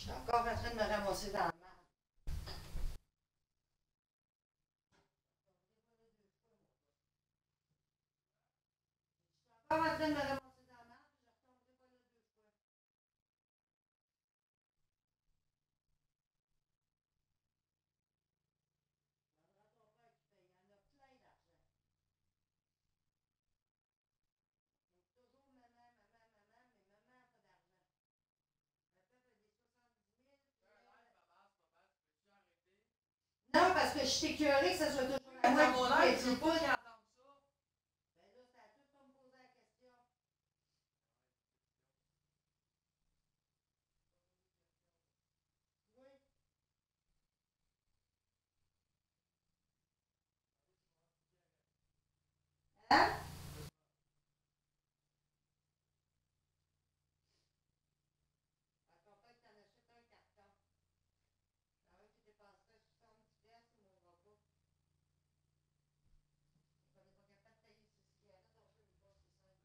suis encore en train de me ramasser dans la marde. Je suis encore en train de me ramasser dans la marde, je ne retomberai pas là 2 fois. Demandera ton père qui paye, il y en a plein d'argent. Toujours maman, maman, maman, mais maman n'a pas d'argent. Papa fait des 70 000. Non, parce que je suis écœurée que ça soit toujours à moi qui paye tout. Ben là, c'est à toi de me poser la question. Oui. Hein? À ton père, t'en achètes un carton. Quand même, tu dépasserais 70 piastres, il ne mourra pas. On n'est pas capable de payer 6 cigarettes, on peut lui passer 5.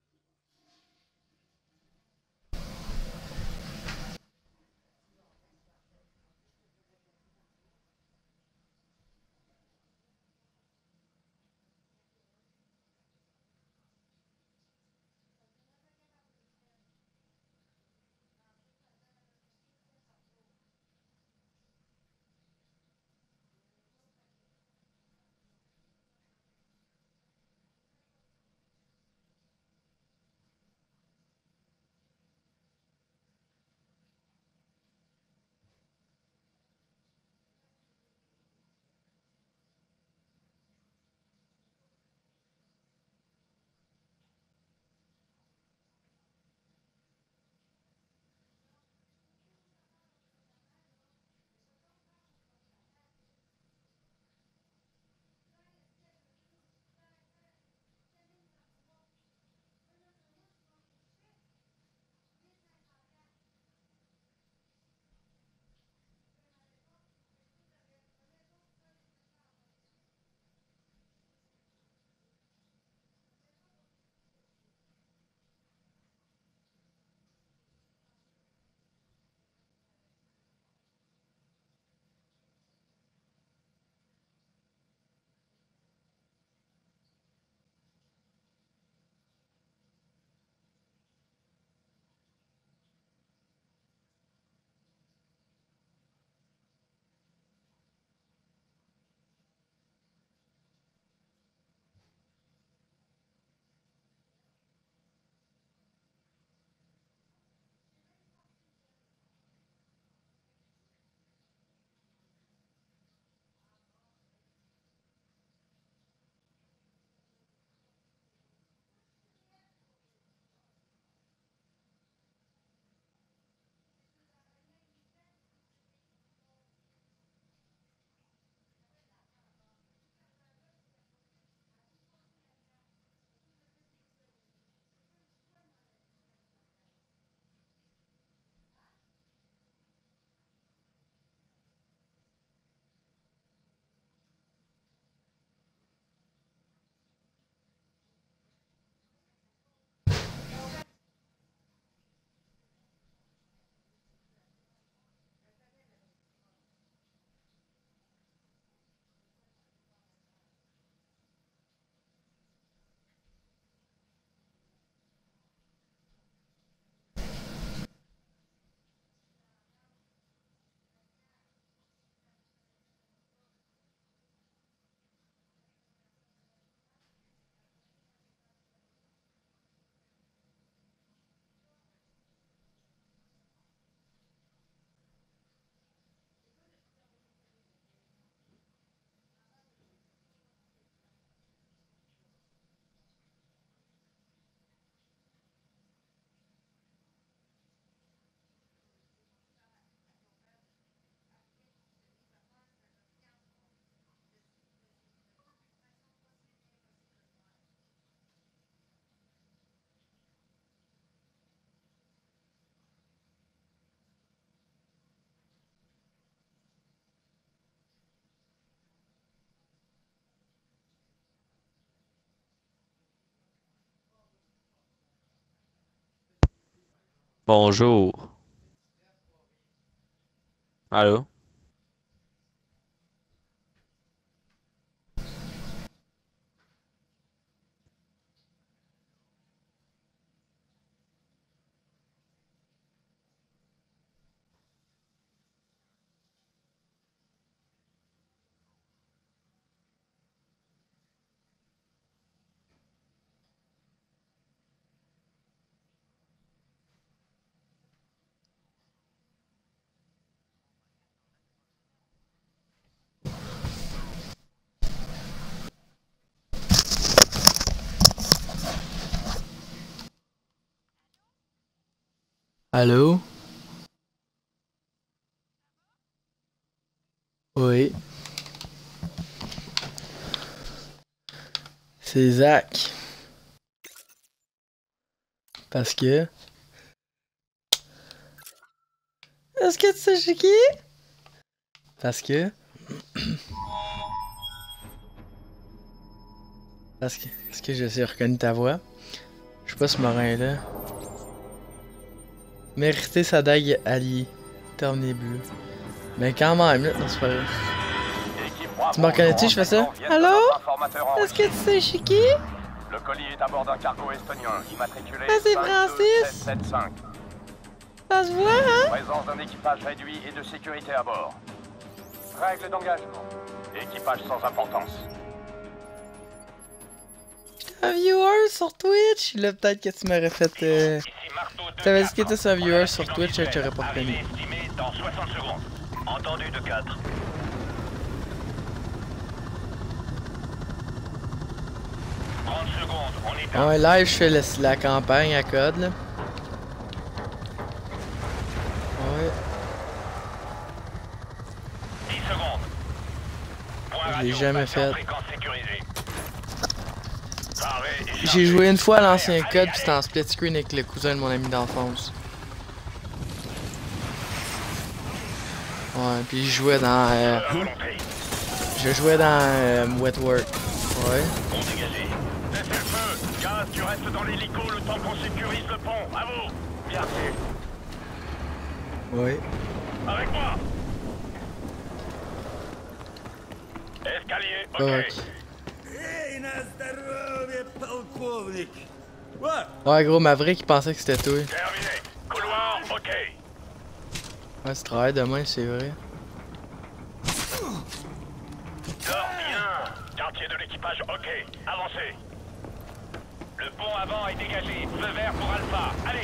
Bonjour. Allô? Allô? Oui. C'est Zach. Parce que... Est-ce que tu sais je suis qui? Parce que... Est-ce que j'ai reconnu ta voix? Je sais pas ce marin là. Mériter sa dague alliée. Terminé bleu. Mais quand même, là, non, c'est pas vrai. Tu me reconnais-tu, je fais ça? Allô? Est-ce que tu sais je suis qui? Le colis est à bord d'un cargo estonien, immatriculé Ah, c'est Francis! 5275. Ça se voit, hein? Présence d'un équipage réduit et de sécurité à bord. Règle d'engagement. Équipage sans importance. Un viewer sur Twitch? Là, peut-être que tu m'aurais fait... T'avais dit que t'étais sur un viewer sur Twitch, je t'aurais pas reconnu. Estimé dans 60 secondes. Entendu de 4. Ouais, live, je fais la campagne à code, là. Ouais. 10 secondes. Je l'ai jamais fait. J'ai joué une fois à l'ancien code, puis c'était en split screen avec le cousin de mon ami d'enfance. Ouais, puis je jouais dans... je jouais dans Wetwork. Ouais. Laissez le feu. Gaz, tu restes dans l'hélico le temps qu'on sécurise le pont. À vous. Bien fait. Oui. Avec moi. Escalier, ok. Ok. Ouais, gros, Maverick, il pensait que c'était toi. Terminé. Couloir, ok. Ouais, tu travailles demain, c'est vrai. Dors bien. Quartier de l'équipage, ok. Avancez. Le pont avant est dégagé. Feu vert pour Alpha. Allez.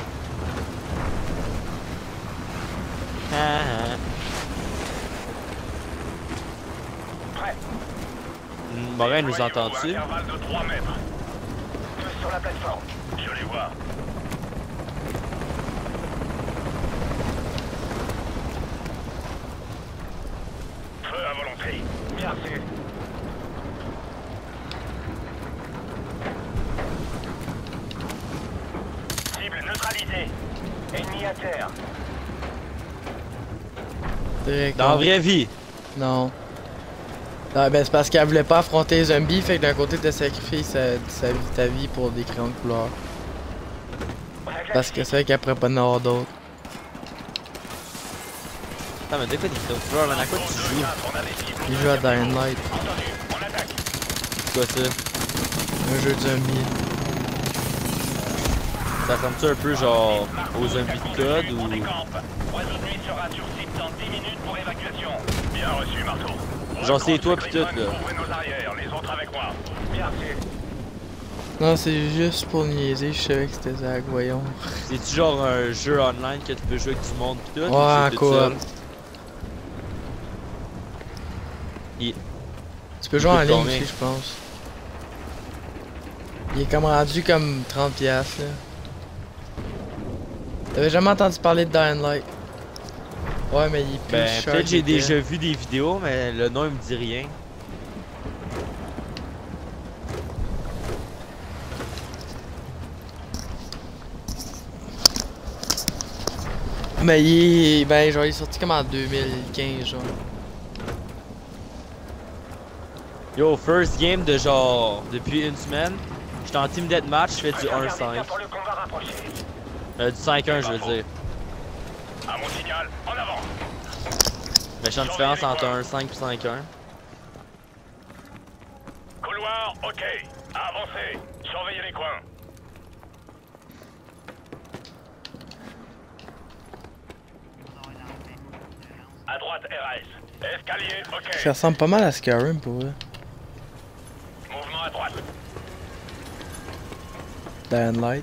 Prêt. Morin nous entend-tu? Intervalle de 3 mètres. Tous sur la plateforme. Je les vois. Feu à volonté. Bien fait. Cible neutralisée. Ennemi à terre. Direct. Dans la vraie vie. Non. Non, ben c'est parce qu'elle voulait pas affronter les zombies, fait que d'un côté t'as sacrifié ta vie pour des crayons de couleur. Parce que c'est vrai qu'elle pourrait pas en avoir d'autres. Attends, mais de quoi t'es là? À quoi tu joues? Il joue à Dying Light. C'est quoi ça? Un jeu de zombies. Ça ressemble-tu un peu genre aux zombies de code ou... Oiseau de nuit sera sur site dans 10 minutes pour évacuation. Bien reçu, marteau. Genre c'est toi pis tout là. Ouvrez nos arrières, les autres avec moi. Bien fait. Non, c'est juste pour niaiser, je savais que c'était Zach, voyons. C'est-tu genre un jeu online que tu peux jouer avec du monde pis tout? Ouais, ou en c'est tout seul? coop. Il... Tu peux jouer en coûte ligne combien? aussi, je pense. Il est comme rendu comme 30$, là. T'avais jamais entendu parler de Dying Light? Ouais, mais il est plus Ben cher peut-être j'ai qu'il était. déjà vu des vidéos, mais le nom il me dit rien. Mais il est... Ben, genre, il est sorti comme en 2015, genre. Yo, first game de genre depuis une semaine. J'étais en team deathmatch, je fais du 1-5. Pour le combat rapproché. Du 5-1 je veux dire. À mon signal, en avant. Méchante différence entre un 5 et 5-1. Couloir, ok. Avancez. Surveillez les coins. À droite, RS. Escalier, ok. Ça ressemble pas mal à Skyrim pour eux. Mouvement à droite. Dying Light.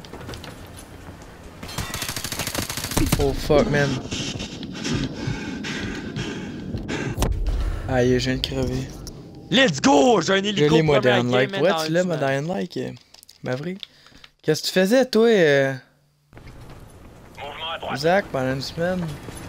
Oh fuck man. Aïe, je viens de crever. Let's go! J'ai un Je hélico l'ai moi première Dying game, Light. man, Pourquoi dans tu une l'as, ma semaine. Dying Light, Maverick? Qu'est-ce que tu faisais, toi, Mouvement à droite. Zach, pendant une semaine?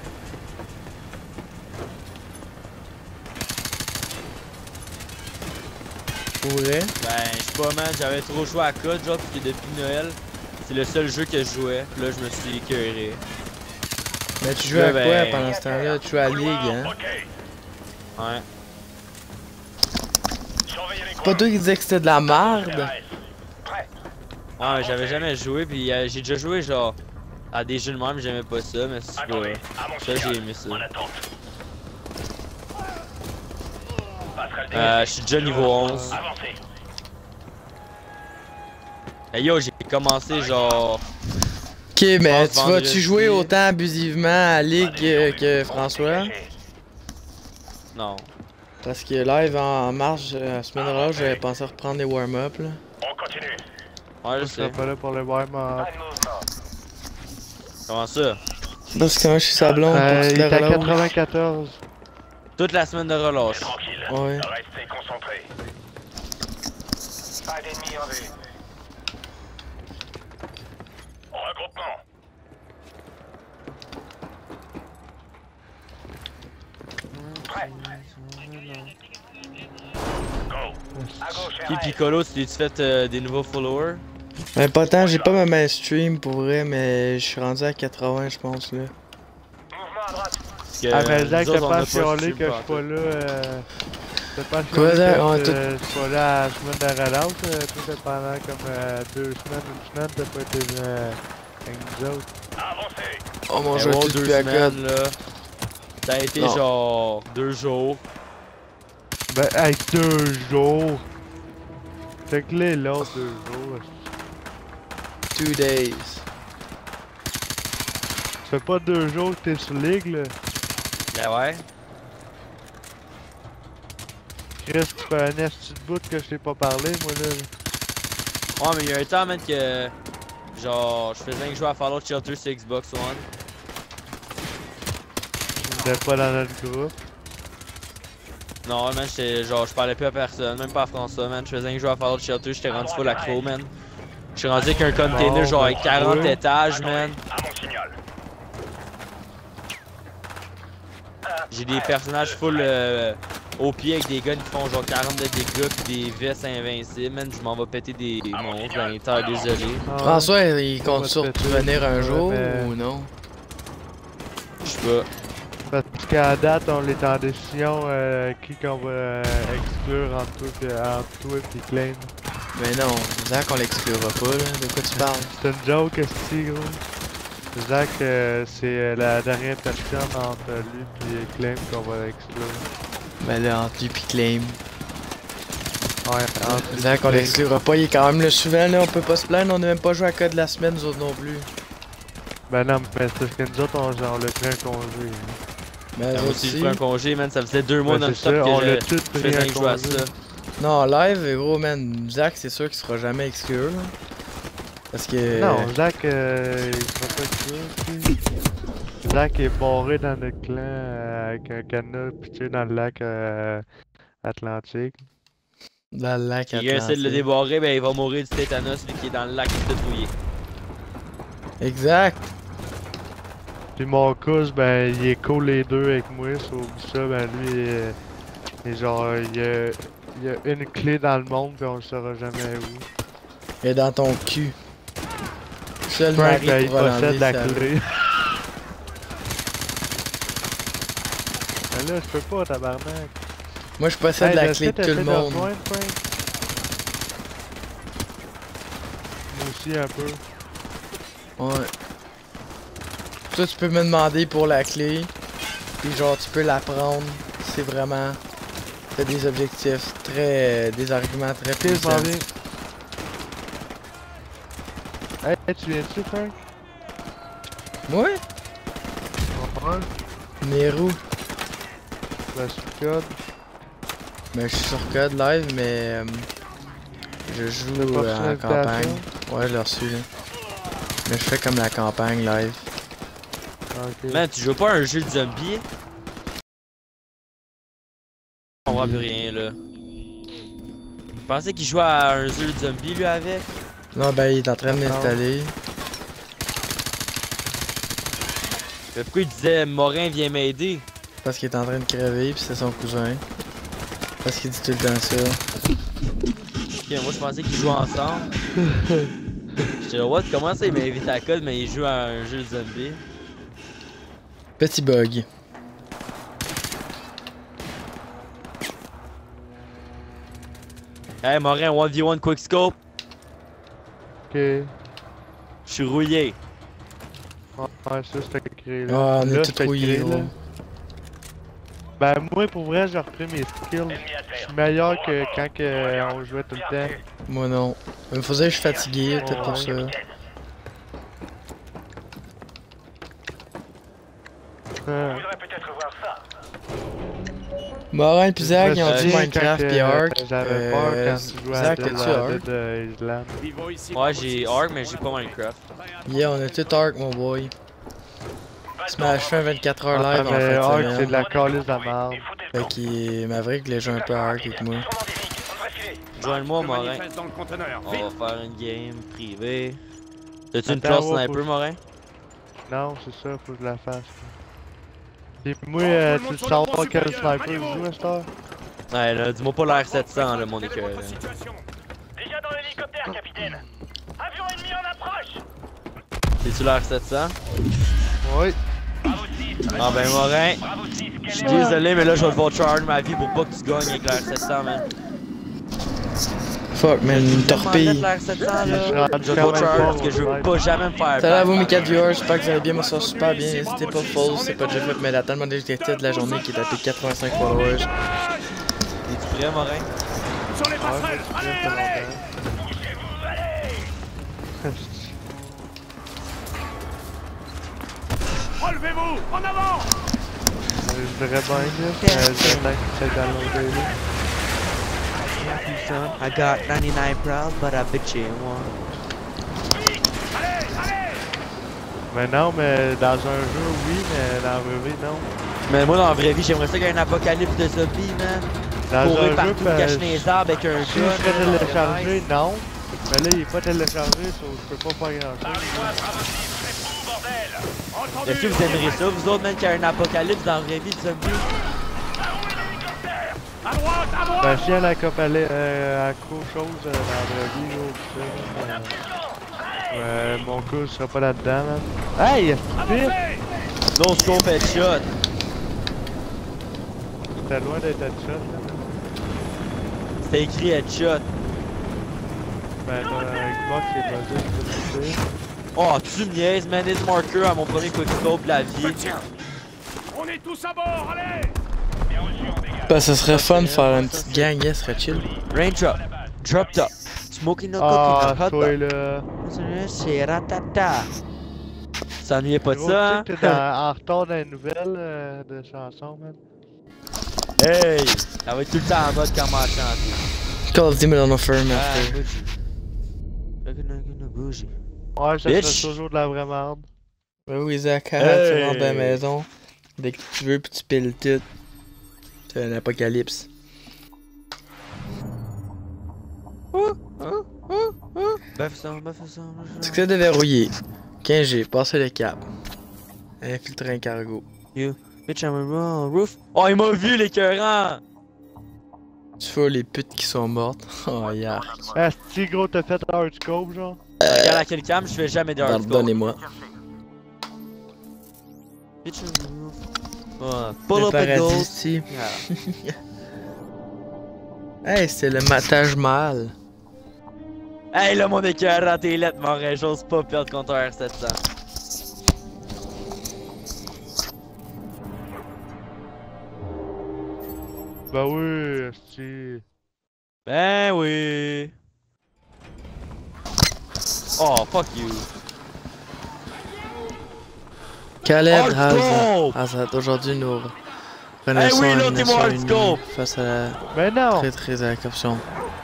Pourrais. Ben, je sais pas, man, j'avais trop joué à COD, genre, pis que depuis Noël, c'est le seul jeu que je jouais. Pis là, je me suis écœuré. Mais tu jouais à Ben, quoi pendant ce temps-là? Tu jouais à Ligue, hein? Ok. Ouais. Surveillez les C'est coins. pas toi qui disais que c'était de la merde? RS. Prêt. Ah, mais j'avais jamais joué, pis j'ai déjà joué, genre, à des jeux de même, j'aimais pas ça, mais c'est pas. Attendez. À mon Ça, signal. j'ai aimé ça. En attente. Passerelle Je suis déjà niveau 11. Avancez. Hey yo, j'ai commencé, genre. Ok, mais pense tu vas-tu vendredi. jouer autant abusivement à Ligue que François? Non. Parce que live en marche, la semaine là, j'avais pensé reprendre les warm-up là. On continue. Ouais, je Je serais sais. pas là pour le warm-up. Pas de mouvement. Comment ça? Parce que moi je suis sablon pour Il toute est la à relâche. 94. Toute la semaine de relâche. Tranquille. Ouais. Restez concentrés. Pas d'ennemis en vue. Regroupement. Prêt. Go. À gauche, Puis RS. Piccolo, tu t'es-tu fait des nouveaux followers? Mais pas tant, j'ai pas ma main stream pour vrai, mais je suis rendu à 80 je pense là. Mouvement à droite. Parce que Ah, mais Zach, nous t'as autres, on pas a chialé stream que je suis partout. pas là. T'as pas Quoi, chialé Zach? que On a je suis pas là à la semaine de relâche. Toi, pendant comme 2 semaines, une semaine, t'as pas été avec nous autres. Avancez. Oh mon Mais jeu, wow, tout 2 plus à code. semaines, là. Ça a été Non. genre 2 jours. Ben, avec 2 jours. Fait que là, l'autre 2 jours. 2 days. Ça fait pas 2 jours que t'es sur Ligue, là. Ben ouais. Chris, tu fais un esti de bout que je t'ai pas parlé, moi, là. Ouais, mais il y a un temps, man, que. Genre, je faisais que jouer à Fallout Shelter sur Xbox One. Tu n'étais pas dans notre groupe. Non, man, j'étais genre, je parlais plus à personne, même pas à François, man. Je faisais que jouer à Fallout Shelter, j'étais rendu full accro, man. Je suis rendu avec un container, Bon, genre, avec ben, 40 ouais. étages, man. À mon signal. J'ai des personnages full au pied avec des guns qui font genre 40 de dégâts pis des vestes invincibles, man. Je m'en vais péter des monstres dans les terres désolées. Ah, François, il compte va sur te péter, revenir un ouais, jour mais- ou non? Je sais pas. Parce qu'à date, on est en décision qui qu'on va exclure entre toi et Claim. Mais non, Zach on l'exclura pas là, de quoi tu parles? C'est une joke, esti, gros. Zach, c'est la dernière personne entre lui et Claim qu'on va exclure. Mais là, entre lui pis Claim. Ouais, entre lui Zach et on Claim. l'exclura pas, il est quand même là souvent là, on peut pas se plaindre, on a même pas joué à code de la semaine, nous autres non plus. Ben non, mais c'est parce que nous autres, on l'a pris un congé. Mais Moi eux aussi, je aussi. prends un congé, man. Ça faisait 2 mois Ben, c'est non-stop ça, on que l'a je tous pris faisais un que jouer à congé. ça. Non, live, gros man, Zach c'est sûr qu'il sera jamais exclu là. Parce que. Non, Zach, il sera pas exclu. Zach est barré dans notre clan avec un cadenas pitché dans le lac Atlantique. Dans le lac Si quelqu'un essaie de le Atlantique. débarrer, ben il va mourir du tétanos vu qu'il est dans le lac tout mouillé. Exact. Puis mon cousin, ben, il est cool les deux avec moi, sauf ça, ben, lui, il est genre, il y a une clé dans le monde, puis on le saura jamais où. Et dans ton cul. Seul Frank, mari ben, il pourra l'enlever, possède la ça. clé. Ben là, je peux pas, tabarnak. Moi je possède Hey, la est-ce clé que de tout le t'essaies monde. rejoindre, Frank? Moi aussi, un peu. Ouais. Toi tu peux me demander pour la clé. Puis genre, tu peux l'apprendre. C'est vraiment... T'as des objectifs très... des arguments très Ok, je m'en puissants. viens. Hey, tu viens-tu, Frank? Ouais? Ouais. Nero. Ben, sur le code. Ben, je suis sur code live, mais... je T'as joue pas reçu en l'invitation? campagne. Ouais, je l'ai reçu, là. Mais je fais comme la campagne live. Ok. Man, tu joues pas à un jeu de zombie? On voit plus rien là. Je pensais qu'il jouait à un jeu de zombie lui avec. Non, ben, il est en train de l'installer. Mais pourquoi il disait Morin viens m'aider? Parce qu'il est en train de crever, puis c'est son cousin. Parce qu'il dit tout le temps ça. Ok, moi je pensais qu'ils jouaient ensemble. J'étais là, what? Comment ça il m'invite à code mais il joue à un jeu de zombie? Petit bug. Hey Morin, 1v1 quickscope. Ok. Ouais, Je suis rouillé. ça c'était créé là. Ah, on Là, est tout c'était rouillé, créé, là. gros. Ben, moi, pour vrai, j'ai repris mes skills. Je suis meilleur que quand on jouait tout le temps. Moi non. Il me faisait que je suis fatigué, peut-être pour ça. Morin pis Zach, ils ont dit Minecraft pis Ark. J'avais peur quand tu jouais à Zach, t'as-tu Ark? Dead Island. Vivons ici. Ouais, j'ai Ark mais j'ai pas Minecraft. Yeah, on a tout Ark, mon boy. Smash fin 24 heures live en Mais fait. Ark, c'est de la calice de merde. Fait qu'il Maverick les joue un peu à Ark avec moi. Joins-moi Je Morin. manifeste dans le conteneur. On Vite. va faire une game privée. T'as-tu une Attends, classe ouais, sniper faut- Morin? Non, c'est ça, faut que je la fasse. Et moi, Tout le tu monde veux sur le savoir pont quel supérieur, sniper je ralliez-vous. joue à cette heure? Ouais là, dis-moi pas l'R 700 là mon Quelle est écœur. votre situation? Déjà dans l'hélicoptère, capitaine. Avion ennemi en approche. C'est-tu l'R 700? Oui. Bravo 6. Ah ben Morin, Bravo 6. je suis désolé mais là je vais devoir charge ma vie pour pas que tu gagnes avec l'R 700 man. Fuck man, une torpille. L'R 700 Je suis là. rendu Je vais quand devoir même charge fort parce que je veux pas jamais me faire Salut à vous mes battre. 4 viewers, j'espère que vous allez bien, moi ça va super bien. N'hésitez pas full, c'est pas déjà fait, mais il y a tellement d'objectifs de la journée qui est tapé 85 followers. T'es-tu prêt Morin? Sur les Ouais, passerelles. je suis Allez, prêt, allez. Relevez-vous. En avant. Je dirais bien, là. J'ai que c'est downloadé, là. I got 99 proud but I bet you one. Allez, allez. Mais non, mais dans un jeu, oui, mais dans la vraie vie, non. Mais moi dans la vraie vie j'aimerais ça qu'il y ait un apocalypse de zombies man. Dans Courir un jeu, partout, cacher dans les arbres avec un gun. si je serais téléchargé, non. Mais là, il est pas téléchargé, so je peux pas faire grand-chose. Entendu. Est-ce que vous aimeriez ça vous autres même qu'il y ait un apocalypse dans la vraie vie de zombies? À droite, à droite. Ben, si elle accopalait accro chose dans la vraie vie, là, pis ça, mon coup sera pas là-dedans, man. Hey, vite! Avancez. No scope headshot. T'es loin d'être headshot, là. C'était écrit headshot. Ben, dans Xbox, c'est pas juste, Oh tu me niaises man, hit marker à mon premier quickscope de la Je vie. tiens. On est tous à bord. Allez. Bah, ça serait fun de faire une petite gang, yes, serait chill. Raindrop. Drop top. Smoking no Ah, cooking no hot toi, dog. là. C'est ratata. Tu t'ennuyais pas de Gros, ça hein? tu sais que t'es en retard dans les nouvelles de chansons, man. Hey! Ça va être tout le temps en mode comment chanter. Call of Duty Modern Warfare, Ah, master. bougie. Ouais, ça Bitch. serait toujours de la vraie merde. Ouais, oui, Zach, tu Hey. rentres dans la maison. Dès que tu veux, puis tu piles tout. C'est un apocalypse. Succès déverrouillé. 15G, passez le cap. Infiltrer un cargo. Bitch, I'm a roof. Oh, il m'a vu, l'écœurant! Tu fais les putes qui sont mortes. Oh, yark. Ah, si gros, t'as fait hardscope, genre? Regarde à quel cam, je fais jamais de hardcore. Pardonnez-moi. Bitch, I'm a roof. Oh, pull Le up a paradis gold. ici. Yeah. Hey, c'est le matage mâle. Hey, là, mon écœurant, t'es lettre, mon rêve, j'ose pas perdre contre un R700. Ben oui, c'est... Ben oui. Oh, fuck you. Khaled Hard Hazard, aujourd'hui nous Eh renaissons oui, à là, une t'es nation hard unie scope. face à la Ben non! traîtrise à la corruption.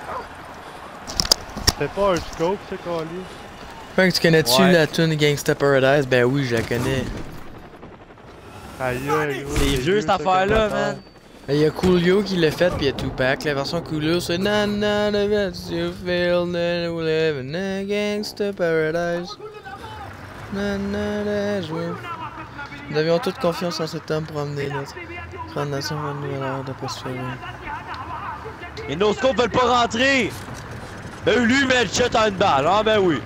C'est pas un scope, ce colis. Frank, tu connais-tu Ouais. la tune Gangsta Paradise? Ben oui, je la connais. Aïe, aïe, gros, C'est vieux cette ça, affaire-là, comme man. Il y a Coolio qui l'a fait, pis il y a Tupac. La version Coolio, c'est Na na na na you feel that we live in a gangsta paradise. Na na na je- Nous avions toute confiance en cet homme pour amener notre grande nation à une nouvelle ère de prospérer. Et nos scopes veulent pas rentrer. Ben lui, met le shot en une balle, hein, ben oui.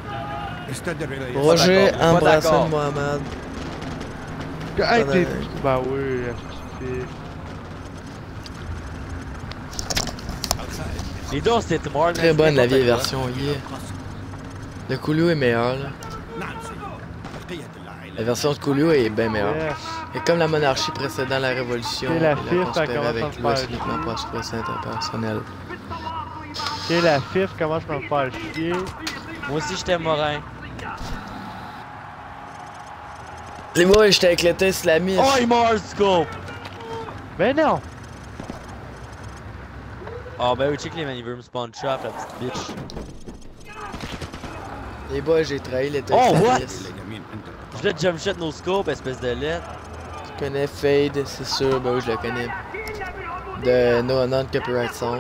Roger d'accord, pas Ambrassan d'accord. Mohamed. Hey, t'es... Pendant- Ben oui, c'est... Les deux, c'était mort. Très bonne la vieille version, yeah. Le Coolio est meilleur, là. La version de Coolio est bien meilleure. Yes. Et comme la monarchie précédant la révolution, Et la il a fifth, ça conspiré commence à avec me l'Ouest faire uniquement pour assurer sa interpersonnelle. Ok, la fif commence à me faire chier. Moi aussi, j'étais Morin. Les boys, j'étais avec l'été islamiste. Oh, il m'a hard scope. Ben non! Ah, ben oui, check les man, il veut me spawn trap, la petite bitch. Les boys, j'ai trahi l'été Oh, islamiste. Je voulais jump shot nos scopes, espèce de lettre. Tu connais Fade, c'est sûr, bah oui, je le connais. De No Non-Copyright Song.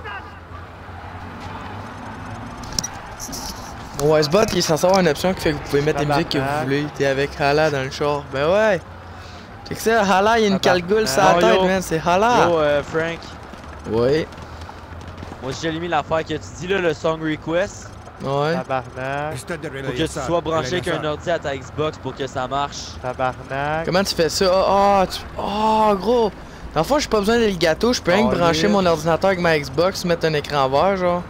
Mon Wisebot, il est censé avoir une option qui fait que vous pouvez mettre les musiques que vous voulez. T'es avec Hala dans le char. Ben ouais! Check ça, Hala, il y a une calgoule sur la Oh, tête, yo. man, c'est Hala! Yo, Frank. Oui, Moi, j'ai mis l'affaire que tu dis là, le song request. ouais. Tabarnak, Faut que tu sois branché avec un ordi à ta Xbox pour que ça marche. tabarnak. Comment tu fais ça? Oh, gros! Dans le fond, j'ai pas besoin d'Elgato, je peux rien que Oh, brancher yeah. mon ordinateur avec ma Xbox, mettre un écran vert, genre.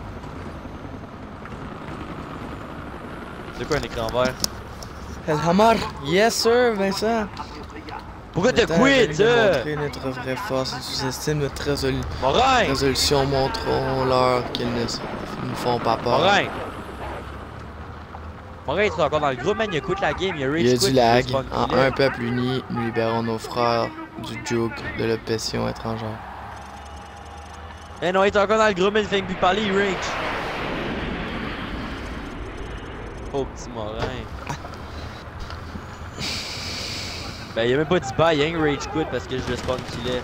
C'est quoi un écran vert? El Hamar! Yes, sir, Vincent! Pourquoi t'as Le temps est quit, venu de ça? montrer notre vraie force et sous-estime notre Morin! résolution. Montrons-leur qu'ils ne nous font pas peur. Morin! Morin, il est encore dans le groupe, man, il a quitté la game, il a rage Il y a quit, du lag. il a spawn En killé. un peuple uni, nous libérons nos frères du joug de l'oppression étrangère. Eh non, il est encore dans le groupe, mais il fait que lui parler, il rage. Oh, petit Morin. Ben, il a même pas dit bye, il a un rage quit parce que je le spawn killé.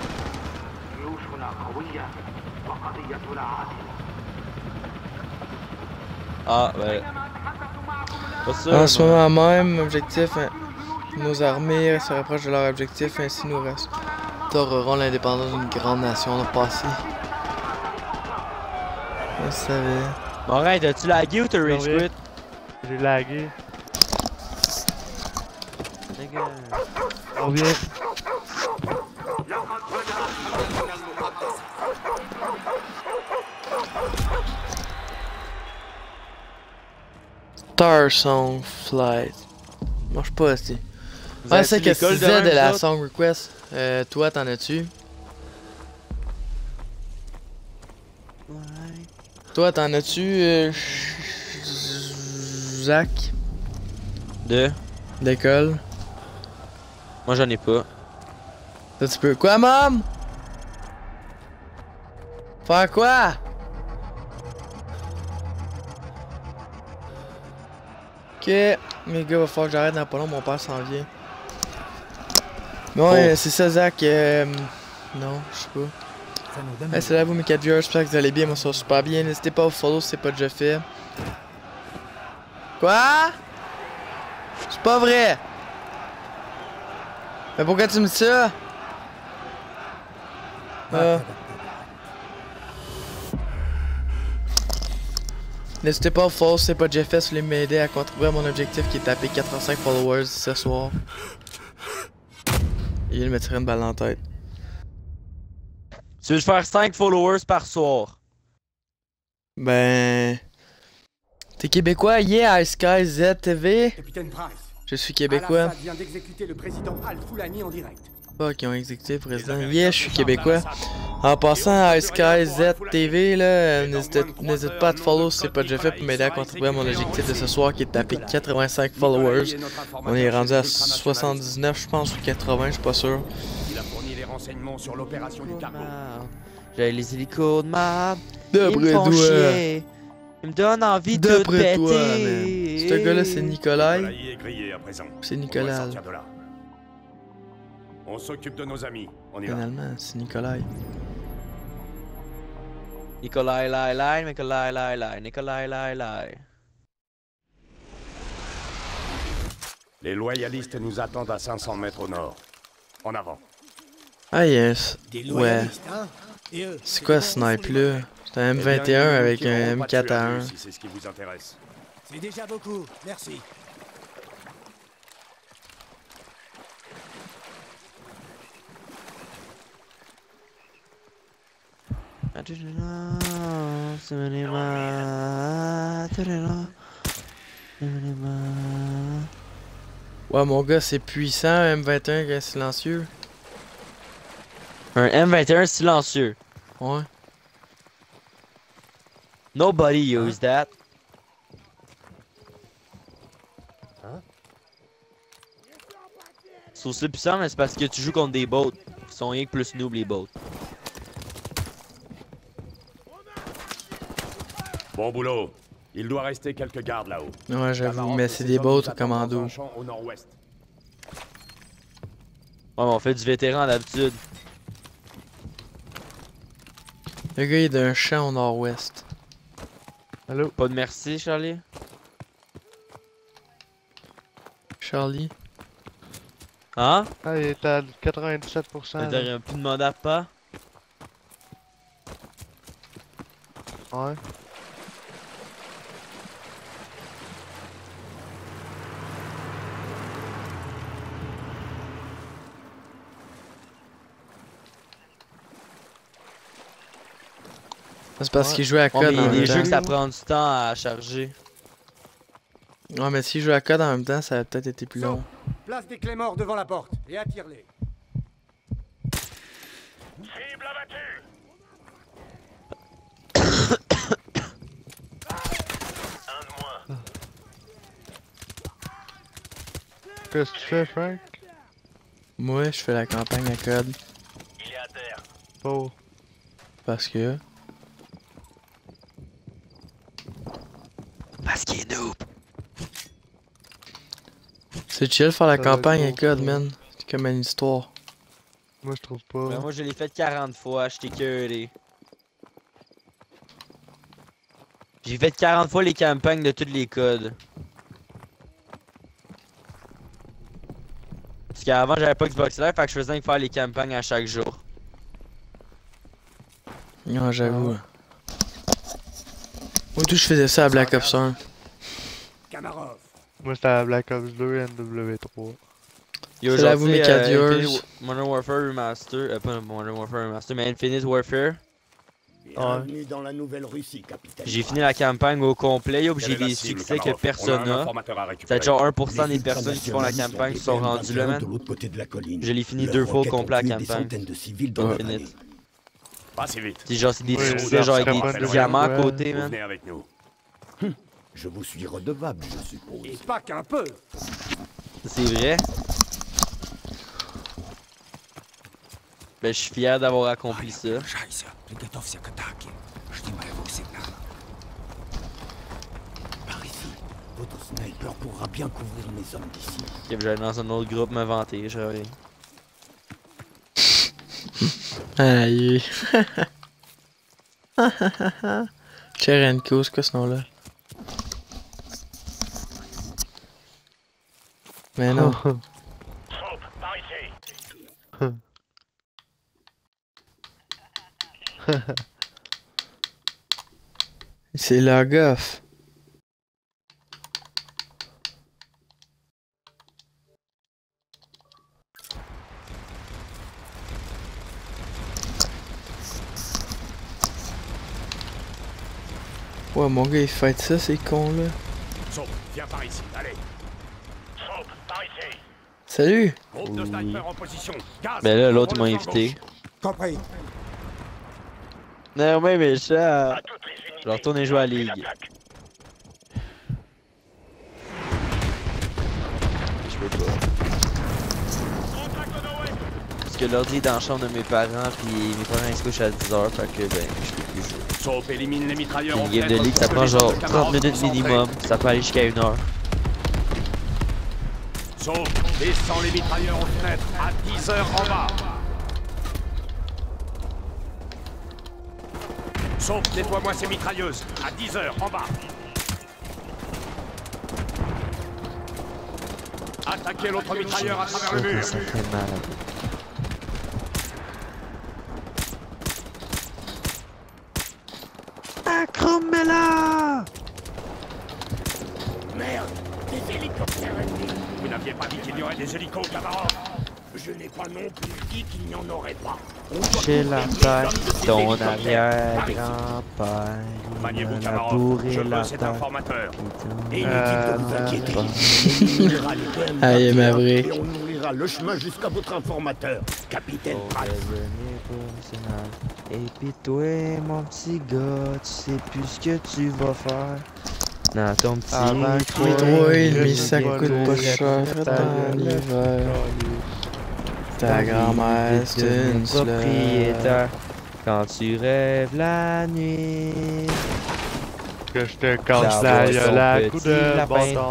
Ah, ben. Pas sûr. En ce mais- moment même, objectif, nos armées se rapprochent de leur objectif, ainsi nous restaurerons l'indépendance d'une grande nation dans le passé. Je savais. Morin, t'as-tu lagué ou t'as rage Oui. quit? J'ai lagué. On vient. Star Song Flight. Marche pas, c'est. Vous Ouais, avez c'est que tu l'école disais demain, de vous la autres? song request. Toi, t'en as-tu? Toi, t'en as-tu, Zach? Deux. D'école? Moi, j'en ai pas. Ça, tu peux. Quoi, mom? Faire quoi? Ok. Les gars, va falloir que j'arrête dans pas long, mon père s'en vient. Ouais, Oh. c'est ça, Zach. Non, je sais pas. Hey, salut à vous, mes 4 viewers. J'espère que vous allez bien. Moi, ça va super bien. N'hésitez pas à vous follow si c'est pas déjà fait. Quoi? C'est pas vrai! Mais pourquoi tu me dis ça? N'hésitez pas à vous follow si c'est pas déjà fait. Si vous voulez m'aider à contribuer à mon objectif qui est de taper 85 followers ce soir. Et il me tirer une balle dans la tête. Tu veux faire 5 followers par soir? Ben. T'es québécois? Yeah, Ice Sky Z TV. Capitaine Price. Je suis québécois. Al-Assad vient d'exécuter le président Al-Foulani en direct. Fuck, ils ont exécuté le président. Yeah, je suis québécois. En passant à SkyZ TV, là, n'hésite pas à te follow si c'est pas déjà fait pour m'aider à contribuer à mon objectif de ce soir qui est de taper 85 followers. On est rendu à 79, je pense, ou 80, je suis pas sûr. Il a fourni les renseignements sur l'opération du cargo. J'ai les hélicos de map. D'après Ils me font toi. chier. Ils me donnent envie de tout D'après toi, man. péter. Ce gars-là, c'est Nikolai. Nikolai est grillé à présent. C'est On doit Nicolas. sortir de là. On s'occupe de nos amis. On y va. Finalement, c'est Nikolai. Nikolai, lai, lai, Nikolai, lai, lai, Nikolai, lai, lai. Les loyalistes nous attendent à 500 mètres au nord. En avant. Ah yes. Des Ouais. loyalistes, hein? Et eux, C'est quoi ce snipe là? C'est un Eh bien, M21 ils ne avec tireront un pas M4 dessus à 1. nous, si c'est ce qui vous intéresse. C'est déjà beaucoup, merci. Ouais, mon gars, c'est puissant, M21 qui est silencieux. Un M21 silencieux. Ouais. Nobody used that. C'est aussi puissant, mais c'est parce que tu joues contre des bots. Qui sont rien que plus noob les bots. Bon boulot. Il doit rester quelques gardes là-haut. Ouais, j'avoue, Camarade mais de c'est ces des hommes bots nous au attendent dans commando. un champ au nord-ouest. Ouais, mais on fait du vétéran d'habitude. Le gars il est d'un champ au nord-ouest. Allô? Pas de merci, Charlie. Charlie. Hein? Ah, il est à 97%. là. T'aurais pu demander à pas? Ouais. C'est parce Ouais. qu'il jouait à Ouais, mais code il y en a même des jeux que temps. ça prend du temps à charger. Ouais, mais s'il jouait à code en même temps, ça a peut-être été plus long. Place des clés morts devant la porte et attire-les. Cible abattue. Un de moins. Qu'est-ce que tu fais, Frank? Moi, je fais la campagne à code Il est à terre. Oh. parce que. Parce qu'il est noob. C'est chill faire la Ça doit campagne à être code, cool. man. C'est comme une histoire. Moi, je trouve pas. Ben, moi, je l'ai fait 40 fois, j'étais curé. J'ai fait 40 fois les campagnes de tous les codes. Parce qu'avant, j'avais pas Xbox Live, fait que je faisais que faire les campagnes à chaque jour. Non, j'avoue. Moi, tout, je faisais ça à Black Ops 1. Kamarov. Moi, c'était à Black Ops 2 et NW3. Yo, C'est l'avoue, mes quatre viewers. Modern Warfare Remaster, pas Modern Warfare Remaster, mais Infinite Warfare. Bienvenue dans la nouvelle Russie, capitaine. J'ai fini la campagne au complet, yo, pis j'ai Quelle est la des cible, succès que Kamarov? personne On a un n'a. informateur à C'est récupérer. genre 1% des Les personnes qui font la ultranationalistes campagne qui ont sont des rendues là, BM-21 man. de l'autre côté de la colline. Je l'ai fini Leurs 2 fois au roquettes ont complet la tué des campagne. centaines de civils dans le Infinite. vallée. Pas si vite. C'est genre, c'est des Oui, succès, ça genre serait avec pas des de diamants à ouais. côté, Vous man. venez avec nous. Je vous suis redevable, je suppose. Et pas qu'un peu. C'est vrai. Ben, je suis fier d'avoir accompli ça. Par ici, votre sniper pourra bien couvrir mes hommes d'ici. Ok, j'allais dans un autre groupe me vanter, je reviens. Aïe. Cherenko, c'est quoi ce nom-là? Mais non. Troupe, par ici. C'est la gaffe. Ouais, mon gars, il fight ça, ces cons-là. Sauf, viens par ici. Allez. Troupe, par ici. Salut! Groupe de snipers en position. Gaz. Ben là, l'autre m'a Rôle invité. Compris. Non, mais méchant. À toutes les unités. Je retourne et jouer à la Ligue. L'attaque. Je peux pas. Parce que l'ordi est dans la chambre de mes parents, puis mes parents ils se couchent à 10h, fait que ben, je peux plus jouer. Sauf élimine les mitrailleurs aux Une game de fenêtres Ligue, ça pour prend que les genre camarades 30 minutes concentrés. minimum, puis ça peut aller jusqu'à 1 heure. Sauf descends les mitrailleurs aux fenêtres à 10h en bas. Sauf nettoie-moi ces mitrailleuses à 10h en bas. Attaquez l'autre mitrailleur à travers le mur. Ça fait mal. Accromez-la! Merde, des hélicoptères ennemis. Vous n'aviez pas dit qu'il y aurait des hélicos, camarades. Je n'ai pas non plus dit qu'il n'y en aurait pas. Chez la terre, ton arrière-grand-père, Maniez-vous, il a camarades. bourré Je la veux cet terre. informateur. Inutile de vous inquiéter. On ouvrira les deux Aïe, M21 Maverick. et on ouvrira le chemin jusqu'à votre informateur, capitaine Price. Et pis toi, mon petit gars, tu sais plus ce que tu vas faire. Dans ton petit Oui, toi, mais ça coûte pas cher dans l'hiver. Ta grand-mère, c'est une propriétaire. Quand tu rêves la nuit, Que je te casse la gueule à coups de bâton.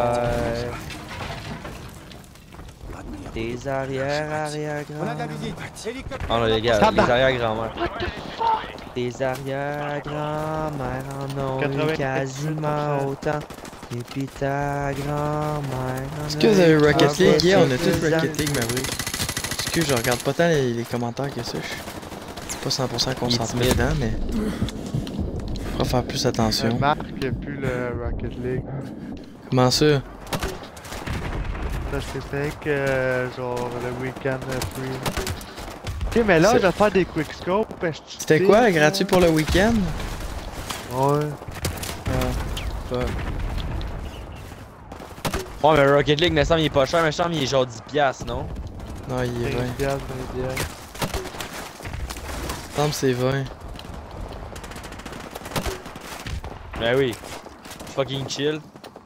Tes arrière-arrière-grand. On a de la visite. Hélicoptère. Oh non, les gars, Tabarnak. les arrière-grand-mères. Tes arrière-grand-mères en ont eu 80. quasiment autant. Et puis ta grand-mère. Est-ce que vous avez Rocket League? Yeah, on a tous Rocket League, Maverick. Excuse, je regarde pas tant les commentaires que ça. Je suis pas 100% concentré timide. dedans, mais. Faut faire plus attention. Marc, il n'y a plus le Rocket League. Comment ça? Ça, c'était que genre le week-end free. Ok, mais là, C'est- je vais faire des quickscopes. C'était quoi, gratuit pour le week-end? Ouais. Fuck. Ouais, mais Rocket League, me semble, il est pas cher, mais me semble, il est genre 10$, non? Non, il est 20. 20$, 20$. Il me semble que c'est 20. Ben oui. Fucking chill.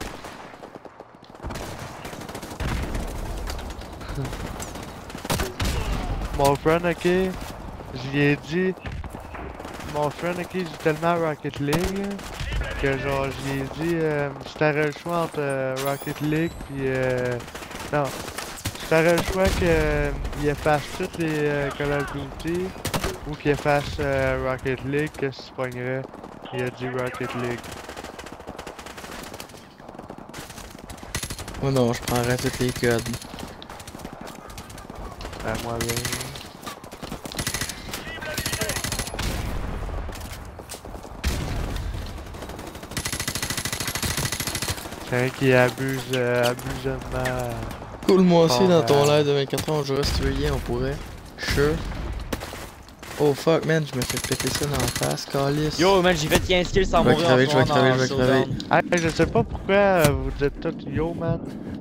Mon friend, ok, je lui ai dit, mon friend, ok, j'ai tellement Rocket League là, que genre, je lui ai dit, si t'aurais le choix entre Rocket League pis non, si t'aurais le choix qu'il efface toutes les Call of Duty ou qu'il efface Rocket League, qu'est-ce que tu pognerais? Il a dit Rocket League. Moi non, je prendrais tous les codes. Moi bien. C'est un qui abuse, abusement. Cool, moi aussi, Oh, dans ton man. live de 24 ans, on jouerait si tu veux, yeah, on pourrait. Sure. Oh fuck, man, je me fais péter ça dans la face, calice. Yo, man, j'ai fait 15 kills sans Je vais mourir crever, en je vais soir crever, dans je vais Showdown. crever. Hey, je sais pas pourquoi vous êtes tous yo, man.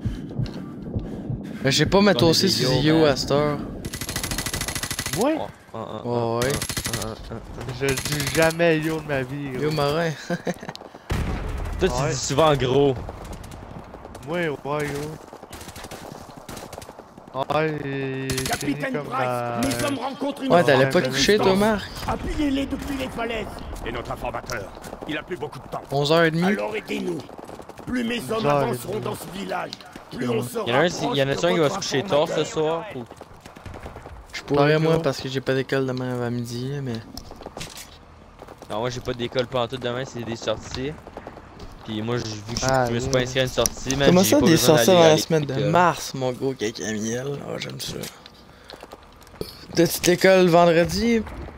Ben, j'ai pas ma On est tossé des sur yo, Yo man. à cette heure. Moi, Oh, ouais. je dis jamais yo de ma vie. Yo, gros. marin. Toi, tu Ouais. dis souvent gros. Moi, ouais, yo. Ouais, et c'est Capitaine comme Price, nous sommes rencontrés une Ouais, t'allais Ouais, pas te mais coucher, toi, résistance. Marc? Appuyez-les depuis les falaises. Et notre informateur, il a plus beaucoup de temps. 11h30. Alors aidez-nous. Plus mes hommes Bizarre, avanceront dans ce village, plus on sera. Y'en a un qui va se coucher tard ce soir. Ou... Je pourrais, moi, Tokyo. parce que j'ai pas d'école demain avant midi, là, mais. Non, moi j'ai pas d'école pantoute demain, c'est des sorties. Puis moi, vu que je me suis yeah. pas inscrit à une sortie, man, Comment j'ai ça, pas des besoin sorties d'aller dans à la semaine de l'école. mars, mon gros caca miel? Oh, j'aime ça. T'as-tu l'école vendredi?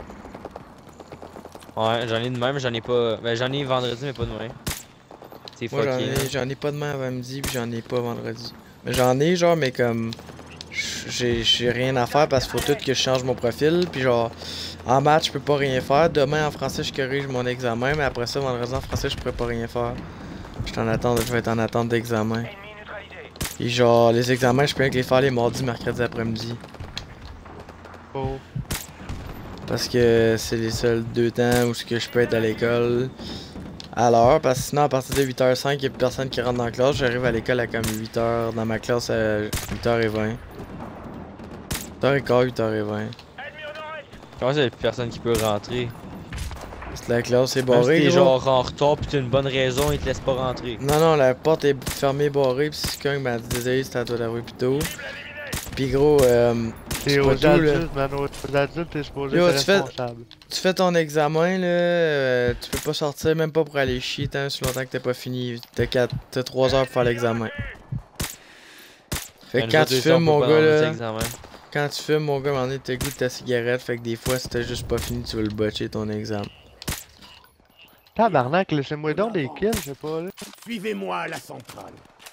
Ouais, j'en ai demain, mais j'en ai pas. Ben, j'en ai vendredi, mais pas demain. C'est Moi, fucké. là. j'en ai pas demain avant midi, puis j'en ai pas vendredi. Mais j'en ai, genre, mais comme. J'ai rien à faire parce qu'il faut tout que je change mon profil, puis genre. En maths, je peux pas rien faire. Demain, en français, je corrige mon examen, mais après ça, vendredi, en français, je pourrais pas rien faire. Je vais être en attente d'examen. Ennemi neutralisé. Et genre, les examens, je peux que les faire les mardis, mercredis après-midi. Oh. Parce que c'est les seuls 2 temps où je peux être à l'école à l'heure. Parce que sinon, à partir de 8h05, il n'y a plus personne qui rentre dans la classe. J'arrive à l'école à comme 8h dans ma classe à 8h20. 8h15, 8h20. Comment ça, y'a plus personne qui peut rentrer? Parce que la classe est Même si barrée. t'es Gros. genre en retard pis t'as une bonne raison, ils te laissent pas rentrer. Non, non, la porte est fermée, barrée. Pis si quelqu'un m'a dit désolé, c'était à toi d'arriver plus tôt. Pis gros, C'est aux tout, là. adultes, man. Aux adultes, t'es supposé Yo, être responsable. Tu fais ton examen, là, tu peux pas sortir, même pas pour aller chier tant si longtemps que t'as pas fini. T'as 3 heures pour faire l'examen. Fait que quand tu fumes, mon gars, là, quand tu fumes, mon gars, à un moment donné, t'as goût de ta cigarette, fait que des fois, si t'as juste pas fini, tu veux le botcher ton examen. Tabarnak, laissez-moi donc des kills, je sais pas, là. Suivez-moi à la centrale.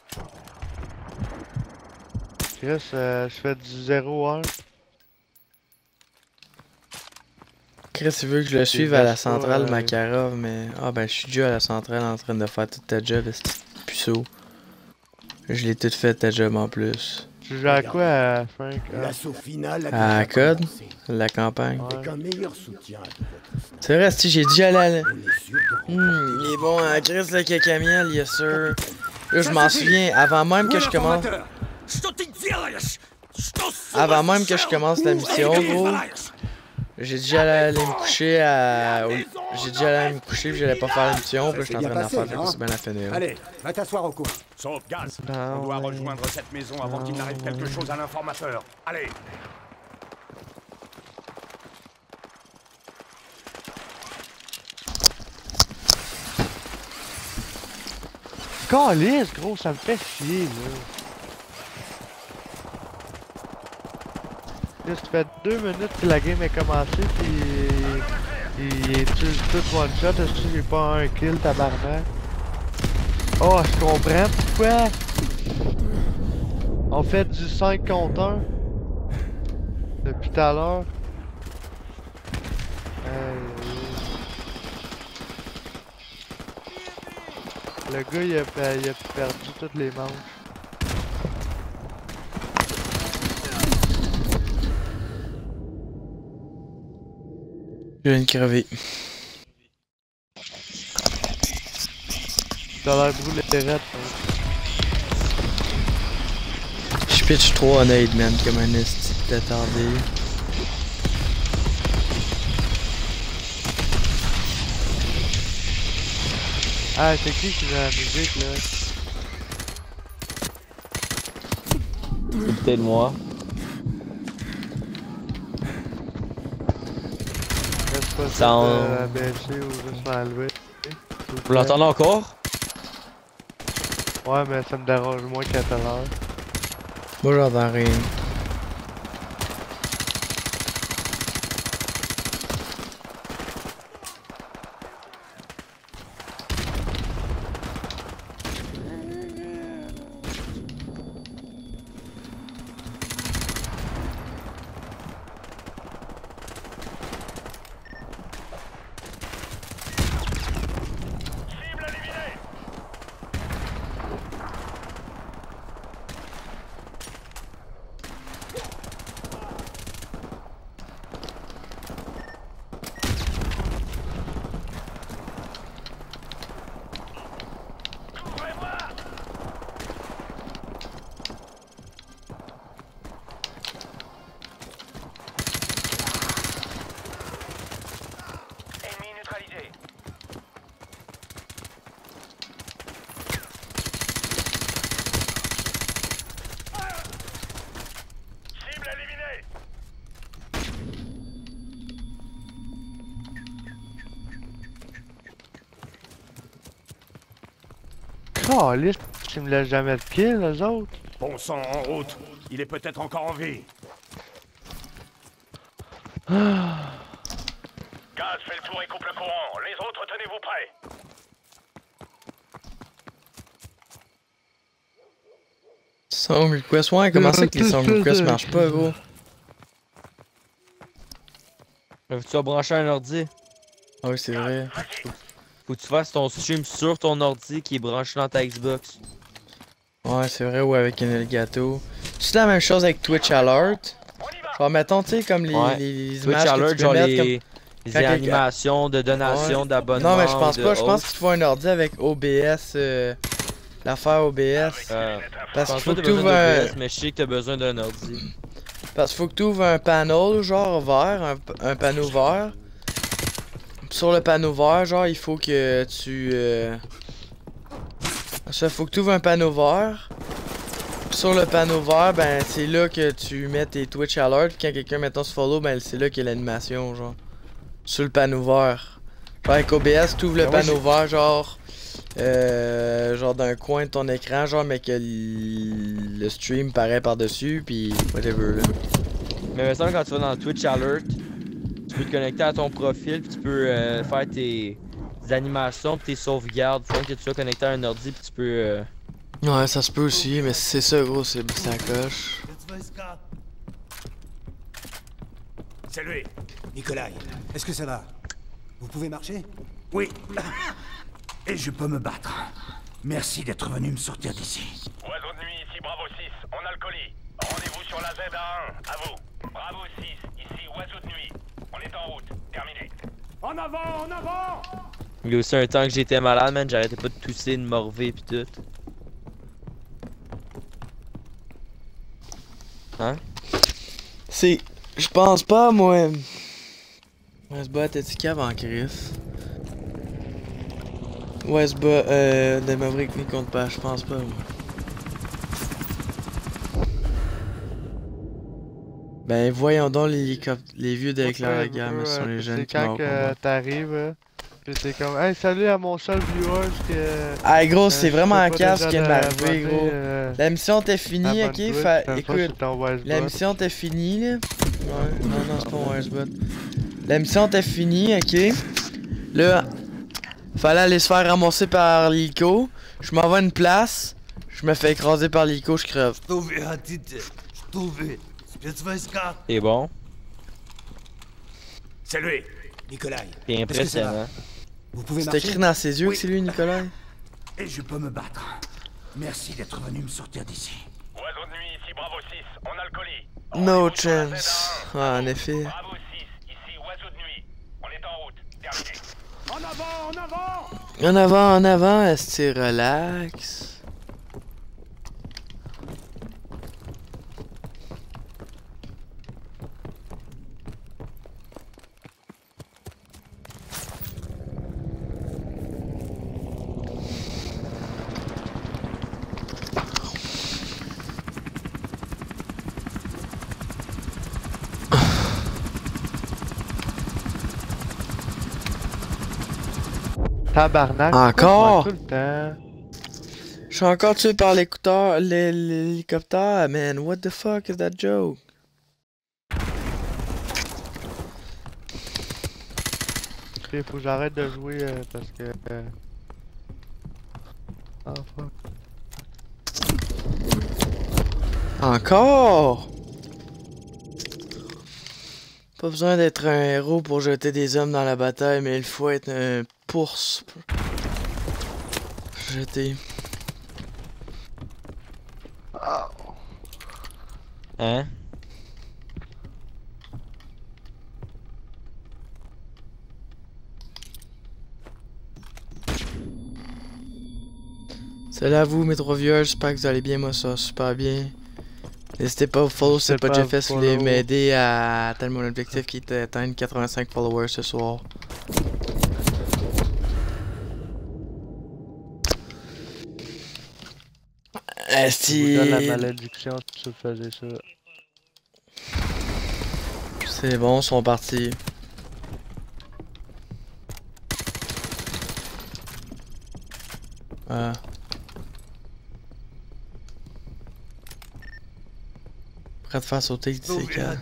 Chris, je fais du 0-1. Chris, il veut que je le suive à la centrale Makarov, mais... Ah ben, je suis déjà à la centrale en train de faire toute ta job, c'est puceau. Je l'ai tout fait ta job en plus. Tu joues à quoi, Frank? L'assaut final à Code, la campagne. Avec un meilleur soutien de votre sniper. C'est vrai, si j'ai déjà allé. On est sûr de Il est bon, hein, Chris le cacamiel, yes sir. Là, je m'en souviens, avant même que je commence. Avant même que je commence la mission, gros. J'ai déjà allé me coucher à. J'ai déjà allé aller me coucher puis j'allais pas faire la mission, puis j'étais en train d'en faire, fait que c'est bien la finir. Allez, va t'asseoir au coin. Sauf Gaz, on doit rejoindre cette maison avant qu'il n'arrive quelque chose à l'informateur. Allez. Calisse, gros, ça me fait chier, là. Là, ça fait 2 minutes que la game est commencée, pis il est tout one shot. Est-ce que j'ai pas un kill, tabarnak? Oh, je comprends pourquoi. On fait du 5 contre 1 depuis tout à l'heure. Le gars, il a perdu toutes les manches. Je viens de crever. T'as l'air brûlé raide, Je pitch trop honnête, man, comme un esti d'attardé. Ah, c'est qui joue la musique, là? C'est peut-être moi. Reste pas Ça en... baisser ou juste m'enlever. Vous l'entendez encore? Ouais, mais ça me dérange moins qu'à tout à l'heure. Moi, j'entends rien. Calisse, tu me laisses jamais de kill, eux autres. Bon sang, en route. Il est peut-être encore en vie. Gaz fait le tour et coupe le courant. Les autres, tenez-vous prêts. Song request, ouais, comment ça que les song requests marchent pas, gros? Tu as branché un ordi? Ah oui, c'est vrai. Faut que tu fasses ton stream sur ton ordi qui est branché dans ta Xbox. Ouais, c'est vrai, ou avec un Elgato. C'est la même chose avec Twitch Alert. Genre, mettons, tu sais, comme les, Ouais. les Twitch images que Alert, tu peux genre mettre les quand quelqu'un- animations de donation, Ouais. d'abonnement. Non, mais je pense de pas. Je pense host. qu'il te faut un ordi avec OBS. L'affaire OBS. Parce Je qu'il faut pense que pas tu t'as ouvres besoin un... d'OBS, mais je sais que t'as besoin d'un ordi. Parce qu'il faut que tu ouvres un panel, genre, vert. Un panneau vert. Sur le panneau vert, genre, il faut que tu... Ça, faut que tu ouvres un panneau vert. Puis sur le panneau vert, ben, c'est là que tu mets tes Twitch alerts. Puis quand quelqu'un, mettons, se follow, ben, c'est là qu'il y a l'animation, genre. Sur le panneau vert. Genre, avec OBS, tu ouvres le panneau vert, genre... genre d'un coin de ton écran, genre, mais que le stream paraît par-dessus, puis whatever, là. Mais maintenant, quand tu vas dans Twitch Alert, tu peux te connecter à ton profil, puis tu peux faire tes animations, puis tes sauvegardes. Faut que tu sois connecté à un ordi, puis tu peux... Ouais, ça se peut aussi, mais c'est ça, gros, c'est la coche. C'est lui. Nikolai, est-ce que ça va? Vous pouvez marcher? Oui. Et je peux me battre. Merci d'être venu me sortir d'ici. Oiseau de nuit, ici Bravo 6, on a le colis. Rendez-vous sur la Z1, à vous. Bravo 6, ici Oiseau de nuit. On est en route, terminé. En avant, en avant! Il y a aussi un temps que j'étais malade, man, j'arrêtais pas de tousser, de morver, pis tout. Hein? C'est... Je pense pas, moi... Westbot, t'es-tu cave en Chris? Westbot, de Maverick n'y compte pas, je pense pas, moi. Ben voyons donc les vieux d'Éclair la gamme sont les jeunes qui quand meurent. t'arrives, pis t'es comme hey salut à mon seul viewer que. Ah gros, c'est vraiment un cave ce qui vient de m'arriver, abonner, gros. La mission t'est finie, ok? Écoute, la mission. mission t'est finie, là. Ouais, non, c'est pas mon Westbot. La mission t'est finie, ok? Là, fallait aller se faire ramasser par l'hélico. Je m'en vais à une place, je me fais écraser par l'hélico, je crève. C'est bon. C'est lui. Nikolai, C'est est-ce que ça va? impressionnant. Vous pouvez C'est marcher? écrit dans ses yeux que c'est lui, Nicolas? Et je peux me battre. Merci d'être venu me sortir d'ici. Oiseau de nuit, ici Bravo 6, on a le colis. No Rendez-vous sur la chance. Z1, Ah, à en vous. effet. Bravo 6, ici Oiseau de nuit. On est en route, terminé. En avant, en avant! En avant, est-ce que relax? Tabarnak. Encore? Tout le temps. Je suis encore tué par l'écouteur, l'hélicoptère, man. What the fuck is that joke? Il faut que j'arrête de jouer parce que. Ah fuck. Encore? Pas besoin d'être un héros pour jeter des hommes dans la bataille, mais il faut être un pource. Jeter. Hein? Salut à vous, mes trois vieux, j'espère que vous allez bien, moi ça, super bien. N'hésitez pas à vous follow si c'est pas déjà fait si vous voulez m'aider à atteindre mon objectif qui est d'atteindre 85 followers ce soir. Je vous donne la malédiction si tu faisais ça. C'est bon, ils sont partis. Ah. Prêt de faire sauter le C4.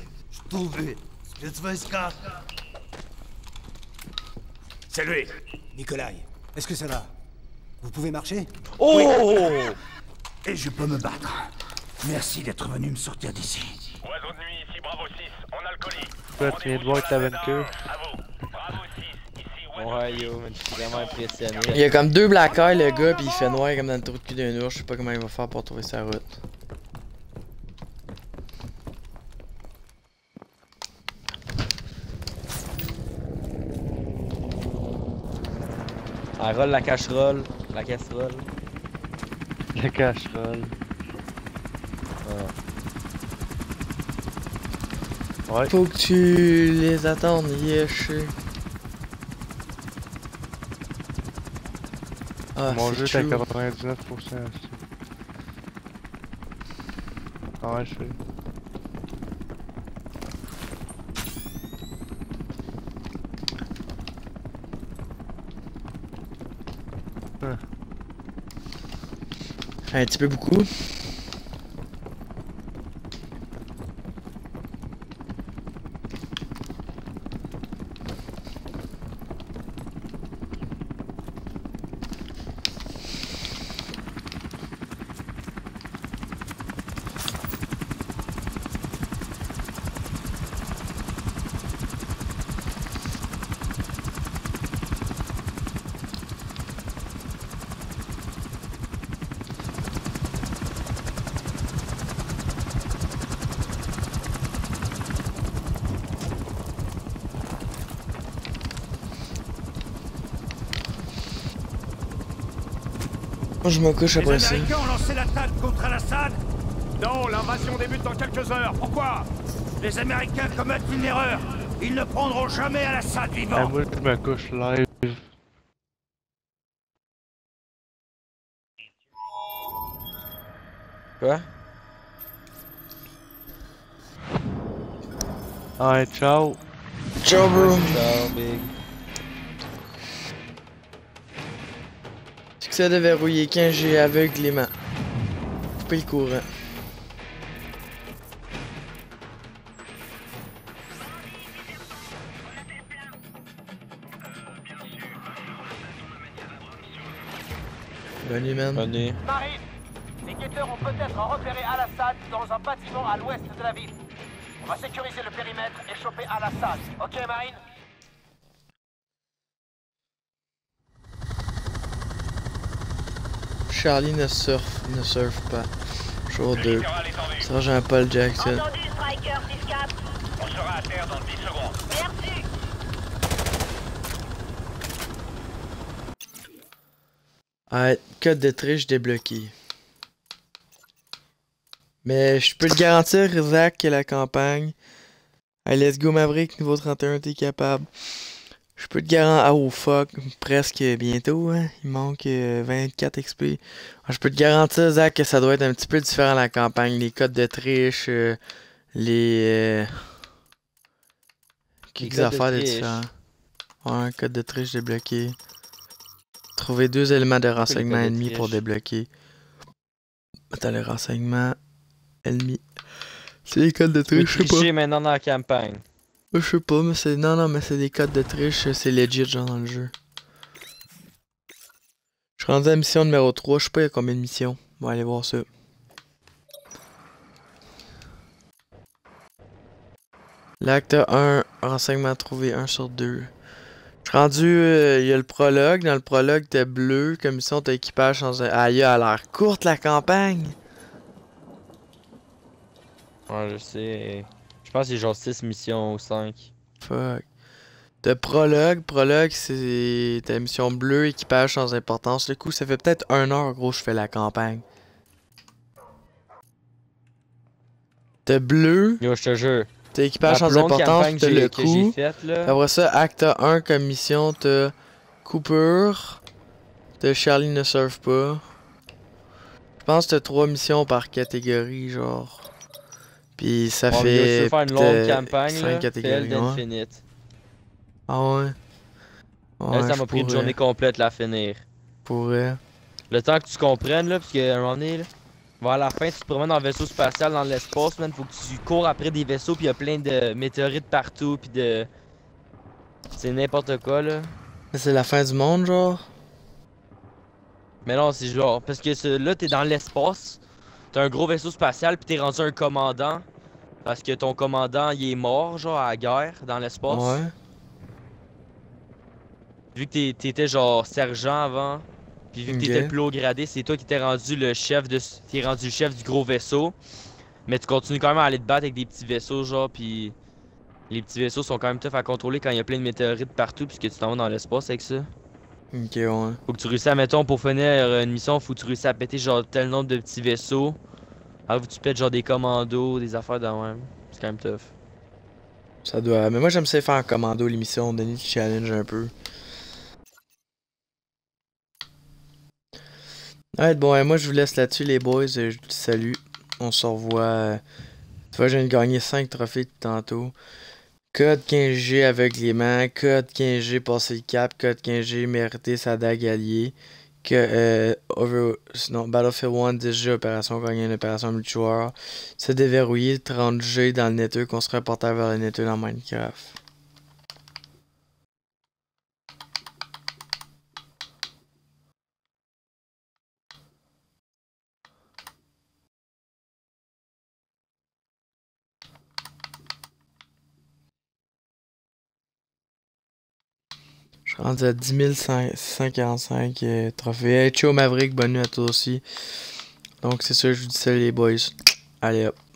C'est lui. Nikolai, est-ce que ça va? Vous pouvez marcher? Oh! Et je peux me battre. Merci d'être venu me sortir d'ici. Oiseau de nuit, ici Bravo 6, on a le colis. Toi, tu viens de voir que t'avais une queue. À vous. Bravo 6, ici Ouais, yo, man, je suis vraiment impressionné. Il y a comme 2 black eyes, le gars, pis il fait noir comme dans le trou de cul d'un ours. Je sais pas comment il va faire pour trouver sa route. Elle roule la casserole. La casserole. La casserole. Ouais. Faut que tu les attendes, yesh. Ah, Mon jeu est à true. 99% aussi. Ah ouais, je sais. Un petit peu beaucoup. Moi je me couche après Les ça. Américains ont lancé l'attaque contre Al-Assad? Non, l'invasion débute dans quelques heures. Pourquoi? Les Américains commettent une erreur. Ils ne prendront jamais Al-Assad Ah, vivant. moi, je me couche live. Quoi? Ouais, ciao. Ciao bro. Ciao, big. Succès de verrouiller quand j'ai aveuglément. Couper le courant. Bonne nuit, man. Bonne nuit. Marine, les guetteurs ont peut-être repéré Al-Assad dans un bâtiment à l'ouest de la ville. On va sécuriser le périmètre et choper Al-Assad. Ok, Marine? Charlie ne surfe pas. Jour 2. Sergent Paul Jackson. Entendu, Striker 6-4. On sera à terre dans 10 secondes. Merci. Ah, code de triche débloqué. Mais je peux te garantir, Zach, que la campagne. Allez, let's go Maverick, niveau 31, t'es capable. Je peux te garantir. Ah, oh fuck, presque bientôt, hein. Il manque 24 XP. Je peux te garantir, Zach, que ça doit être un petit peu différent la campagne. Les codes de triche, les. Quelques codes de affaires de triche. différents. Ouais, un code de triche débloqué. Trouver 2 éléments de renseignement codes de ennemis pour triche? débloquer. Attends, les renseignements ennemis. C'est les codes de Tu peux triche, je sais pas. tricher maintenant dans la campagne. Je sais pas, mais c'est. Non, non, mais c'est des codes de triche, c'est legit, genre dans le jeu. Je suis rendu à la mission numéro 3, je sais pas il y a combien de missions. On va aller voir ça. L'acte 1, renseignement trouvé 1 sur 2. Je suis rendu, il y a le prologue. Dans le prologue, t'es bleu, comme mission, t'as équipage sans un. Aïe, elle a l'air courte la campagne! Ouais, je sais. Je pense que c'est genre 6 missions ou 5. Fuck. De prologue, c'est ta mission bleue, équipage sans importance. Le coup, ça fait peut-être 1 heure, gros, je fais la campagne. De bleu, Yo, je te jure. t'as équipage La sans plus longue importance, campagne t'as le que j'ai coup. faite, là. Après ça, acte 1 comme mission, t'as Cooper. T'as Charlie ne surfe pas. Je pense que t'as 3 missions par catégorie, genre. Puis ça Bon, yo, si tu fait veux faire une longue peut-être campagne, 5 là, fais catégories. Ouais. d'Infinite. Ah ouais. Ouais, Là, ça je m'a pris une pourrais. journée complète la finir. Pourrais. Le temps que tu comprennes, là, parce qu'à un moment donné, là, vers la fin, tu te promènes en vaisseau spatial dans l'espace, man. Faut que tu cours après des vaisseaux, puis il y a plein de météorites partout, puis de. C'est n'importe quoi, là. C'est la fin du monde, genre. Mais non, c'est genre. Parce que là, t'es dans l'espace, t'as un gros vaisseau spatial, puis t'es rendu un commandant. Parce que ton commandant, il est mort, genre, à la guerre, dans l'espace. Ouais. vu que t'étais genre sergent avant, puis vu que t'étais Ok. le plus haut gradé, c'est toi qui t'es rendu le chef t'es rendu le chef du gros vaisseau. Mais tu continues quand même à aller te battre avec des petits vaisseaux, genre, puis les petits vaisseaux sont quand même tough à contrôler quand il y a plein de météorites partout, puisque tu t'en vas dans l'espace avec ça. Ok, ouais. Faut que tu réussisses à, mettons, pour finir une mission, faut que tu réussisses à péter genre tel nombre de petits vaisseaux. Alors que tu pètes genre des commandos, des affaires de même. C'est quand même tough. Ça doit. Mais moi, j'aime ça faire en commando l'émission, donner du challenge un peu. Ouais, bon, moi, je vous laisse là-dessus, les boys. Je vous salue. On se revoit. Tu vois, je viens de gagner 5 trophées depuis tantôt. Code 15G aveuglément, code 15G passer le cap, code 15G mériter sa dague alliée, sinon Battlefield 1 10G opération gagner une opération multijoueur, se déverrouiller 30G dans le neteux, construire un portail vers le neteux dans Minecraft. Je suis rendu à 10 645 trophées. Hey, ciao Maverick, bonne nuit à toi aussi. Donc c'est ça, je vous dis ça les boys. Allez hop.